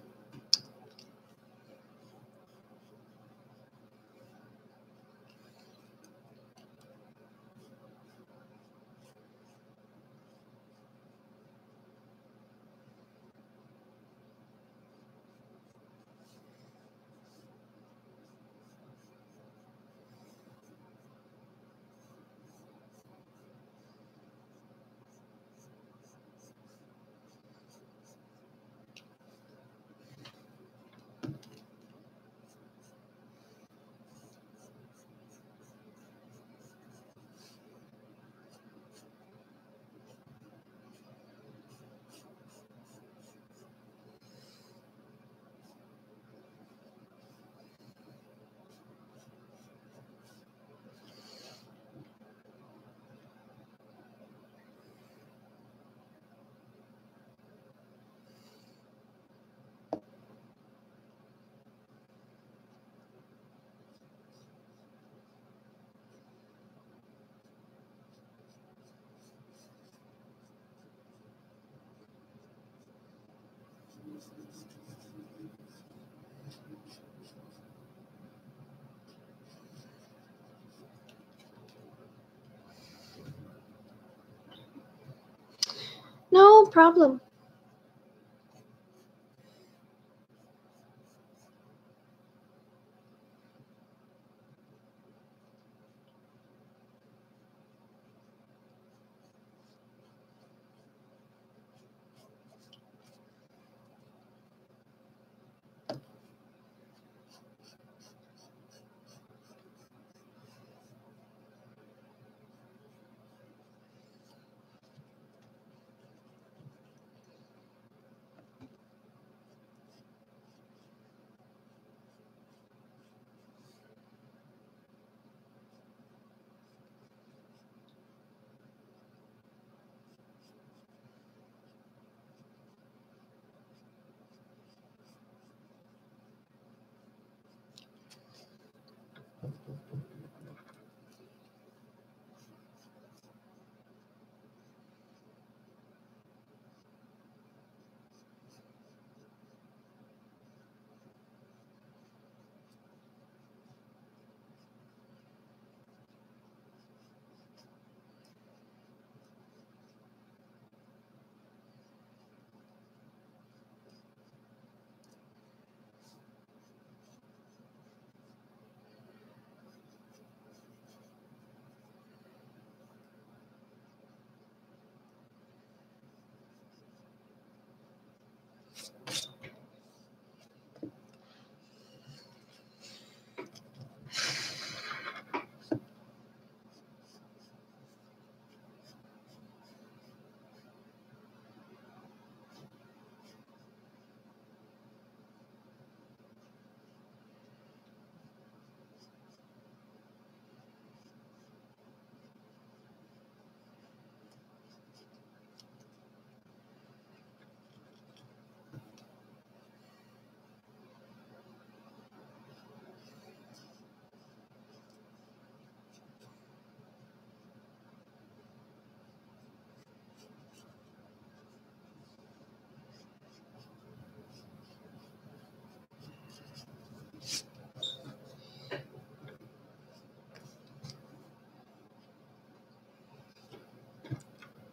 No problem.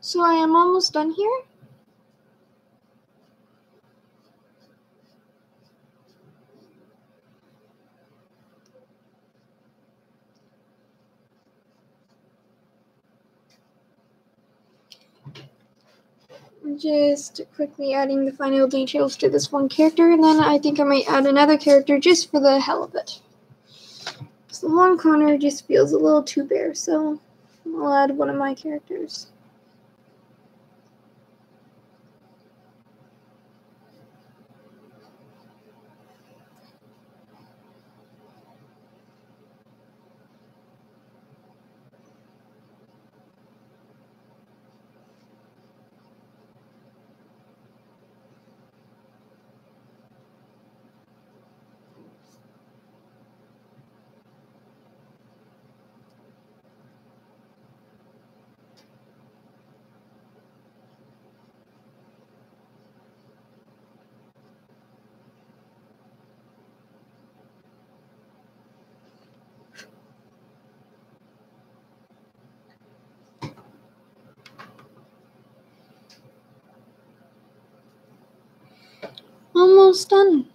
So I am almost done here. Just quickly adding the final details to this one character, and then I think I might add another character just for the hell of it. So the one corner just feels a little too bare, so I'll add one of my characters. Almost done.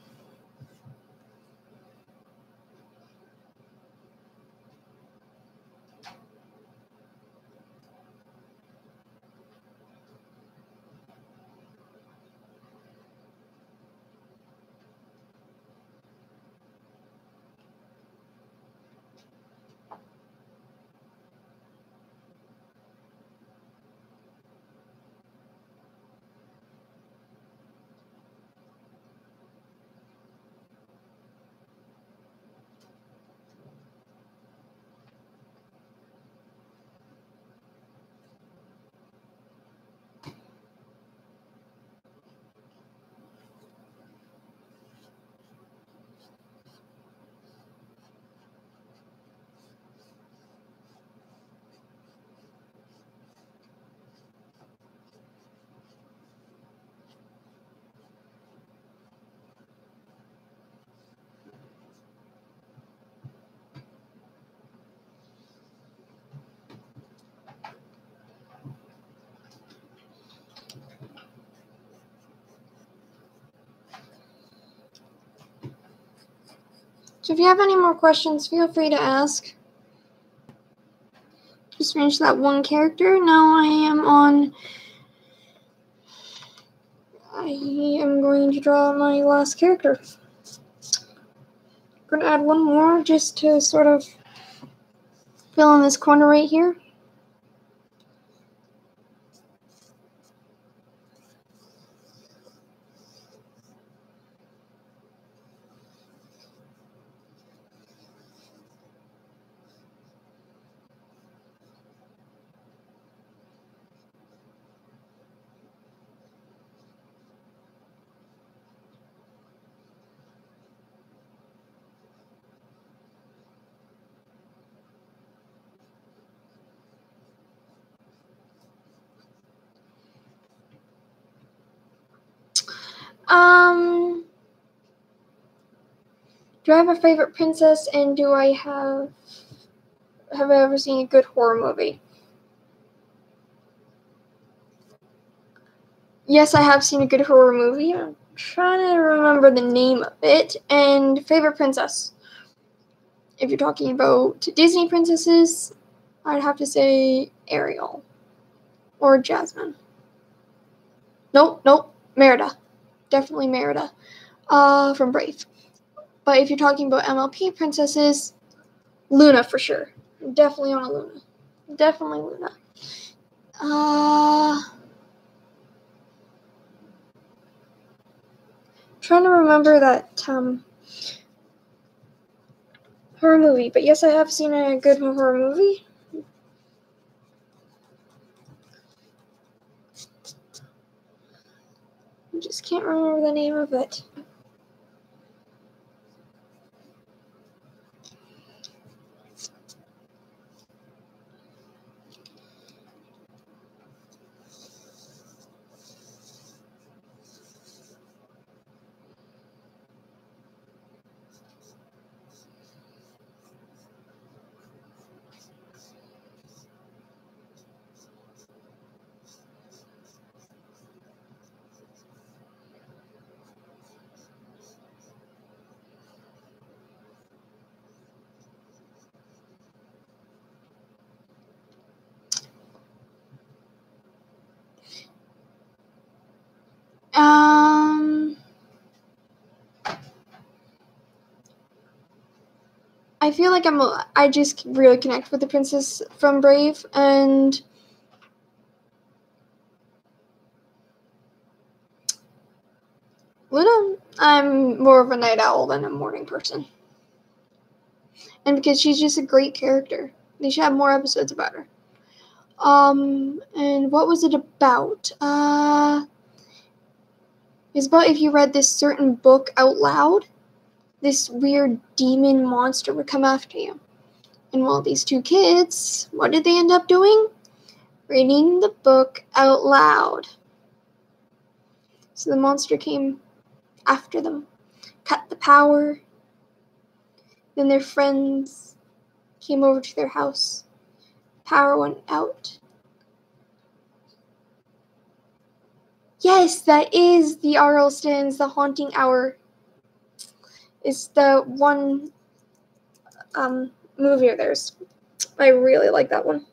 So if you have any more questions, feel free to ask. Just finished that one character. Now I am on... I am going to draw my last character. I'm going to add one more just to sort of fill in this corner right here. Um, do I have a favorite princess, and do I have have I ever seen a good horror movie? Yes, I have seen a good horror movie. I'm trying to remember the name of it. And favorite princess. If you're talking about Disney princesses, I'd have to say Ariel or Jasmine. Nope, nope, Merida. Definitely Merida. Uh, from Brave. But if you're talking about M L P princesses, Luna for sure. Definitely on a Luna. Definitely Luna. Uh, trying to remember that um, horror movie. But yes, I have seen a good horror movie. I just can't remember the name of it. I feel like I'm a, I just really connect with the princess from Brave, and Luna, I'm more of a night owl than a morning person. And because she's just a great character. They should have more episodes about her. Um, and what was it about? Uh, it's about if you read this certain book out loud, this weird demon monster would come after you. And while these two kids, what did they end up doing? Reading the book out loud. So the monster came after them, cut the power. Then their friends came over to their house. Power went out. Yes, that is the R L. Stins, The Haunting Hour. It's the one um, movie of theirs. I really like that one.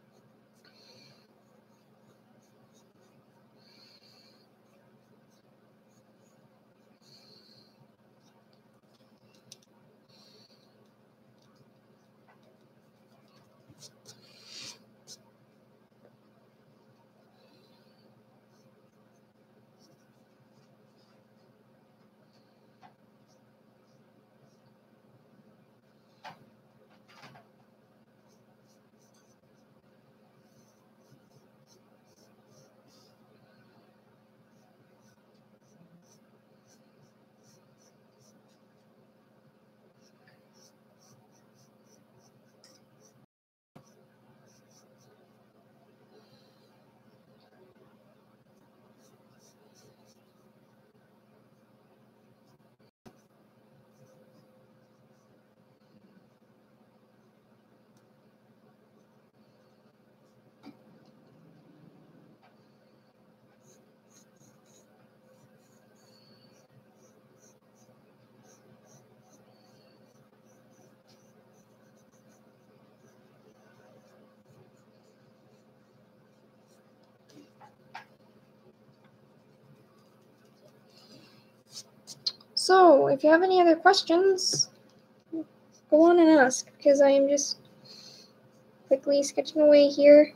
So, if you have any other questions, go on and ask, because I am just quickly sketching away here.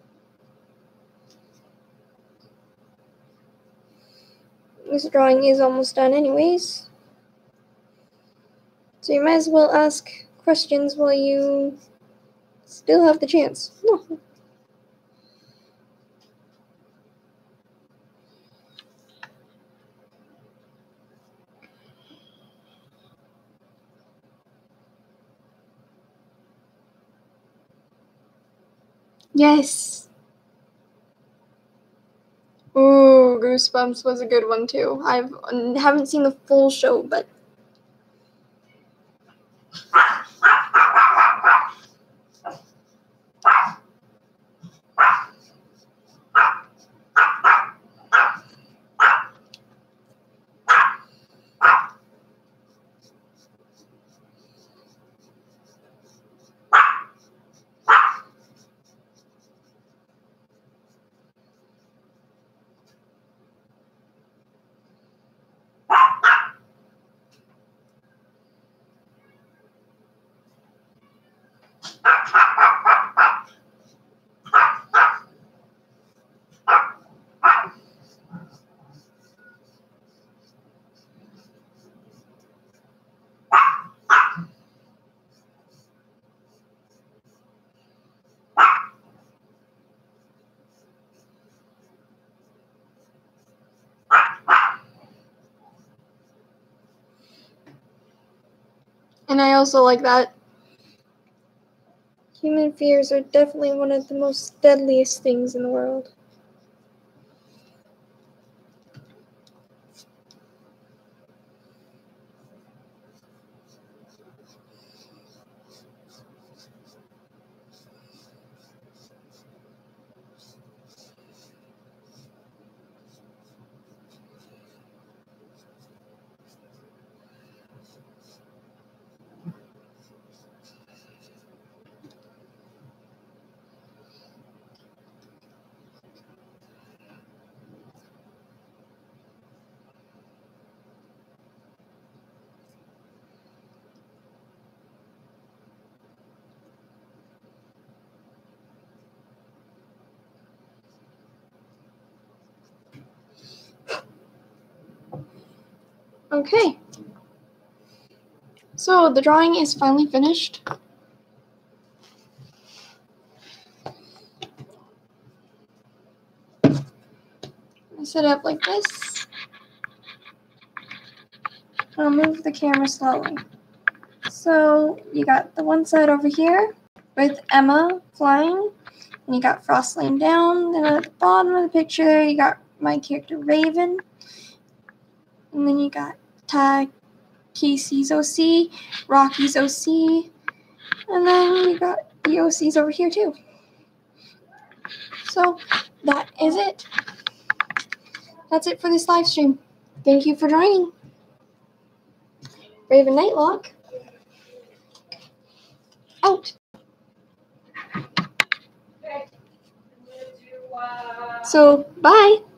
This drawing is almost done anyways. So you might as well ask questions while you still have the chance. No. Yes. Ooh, Goosebumps was a good one too. I haven't seen the full show, but and I also like that. Human fears are definitely one of the most deadliest things in the world. Okay. So the drawing is finally finished. I set it up like this. I'll move the camera slowly. So you got the one side over here with Emma flying, and you got Frost laying down. Then at the bottom of the picture, you got my character Raven, and then you got Ty, Casey's O C, Rocky's O C, and then you got the O Cs over here too. So that is it. That's it for this live stream. Thank you for joining. Raven Nightlock out. Okay. I'm gonna do, uh, So bye.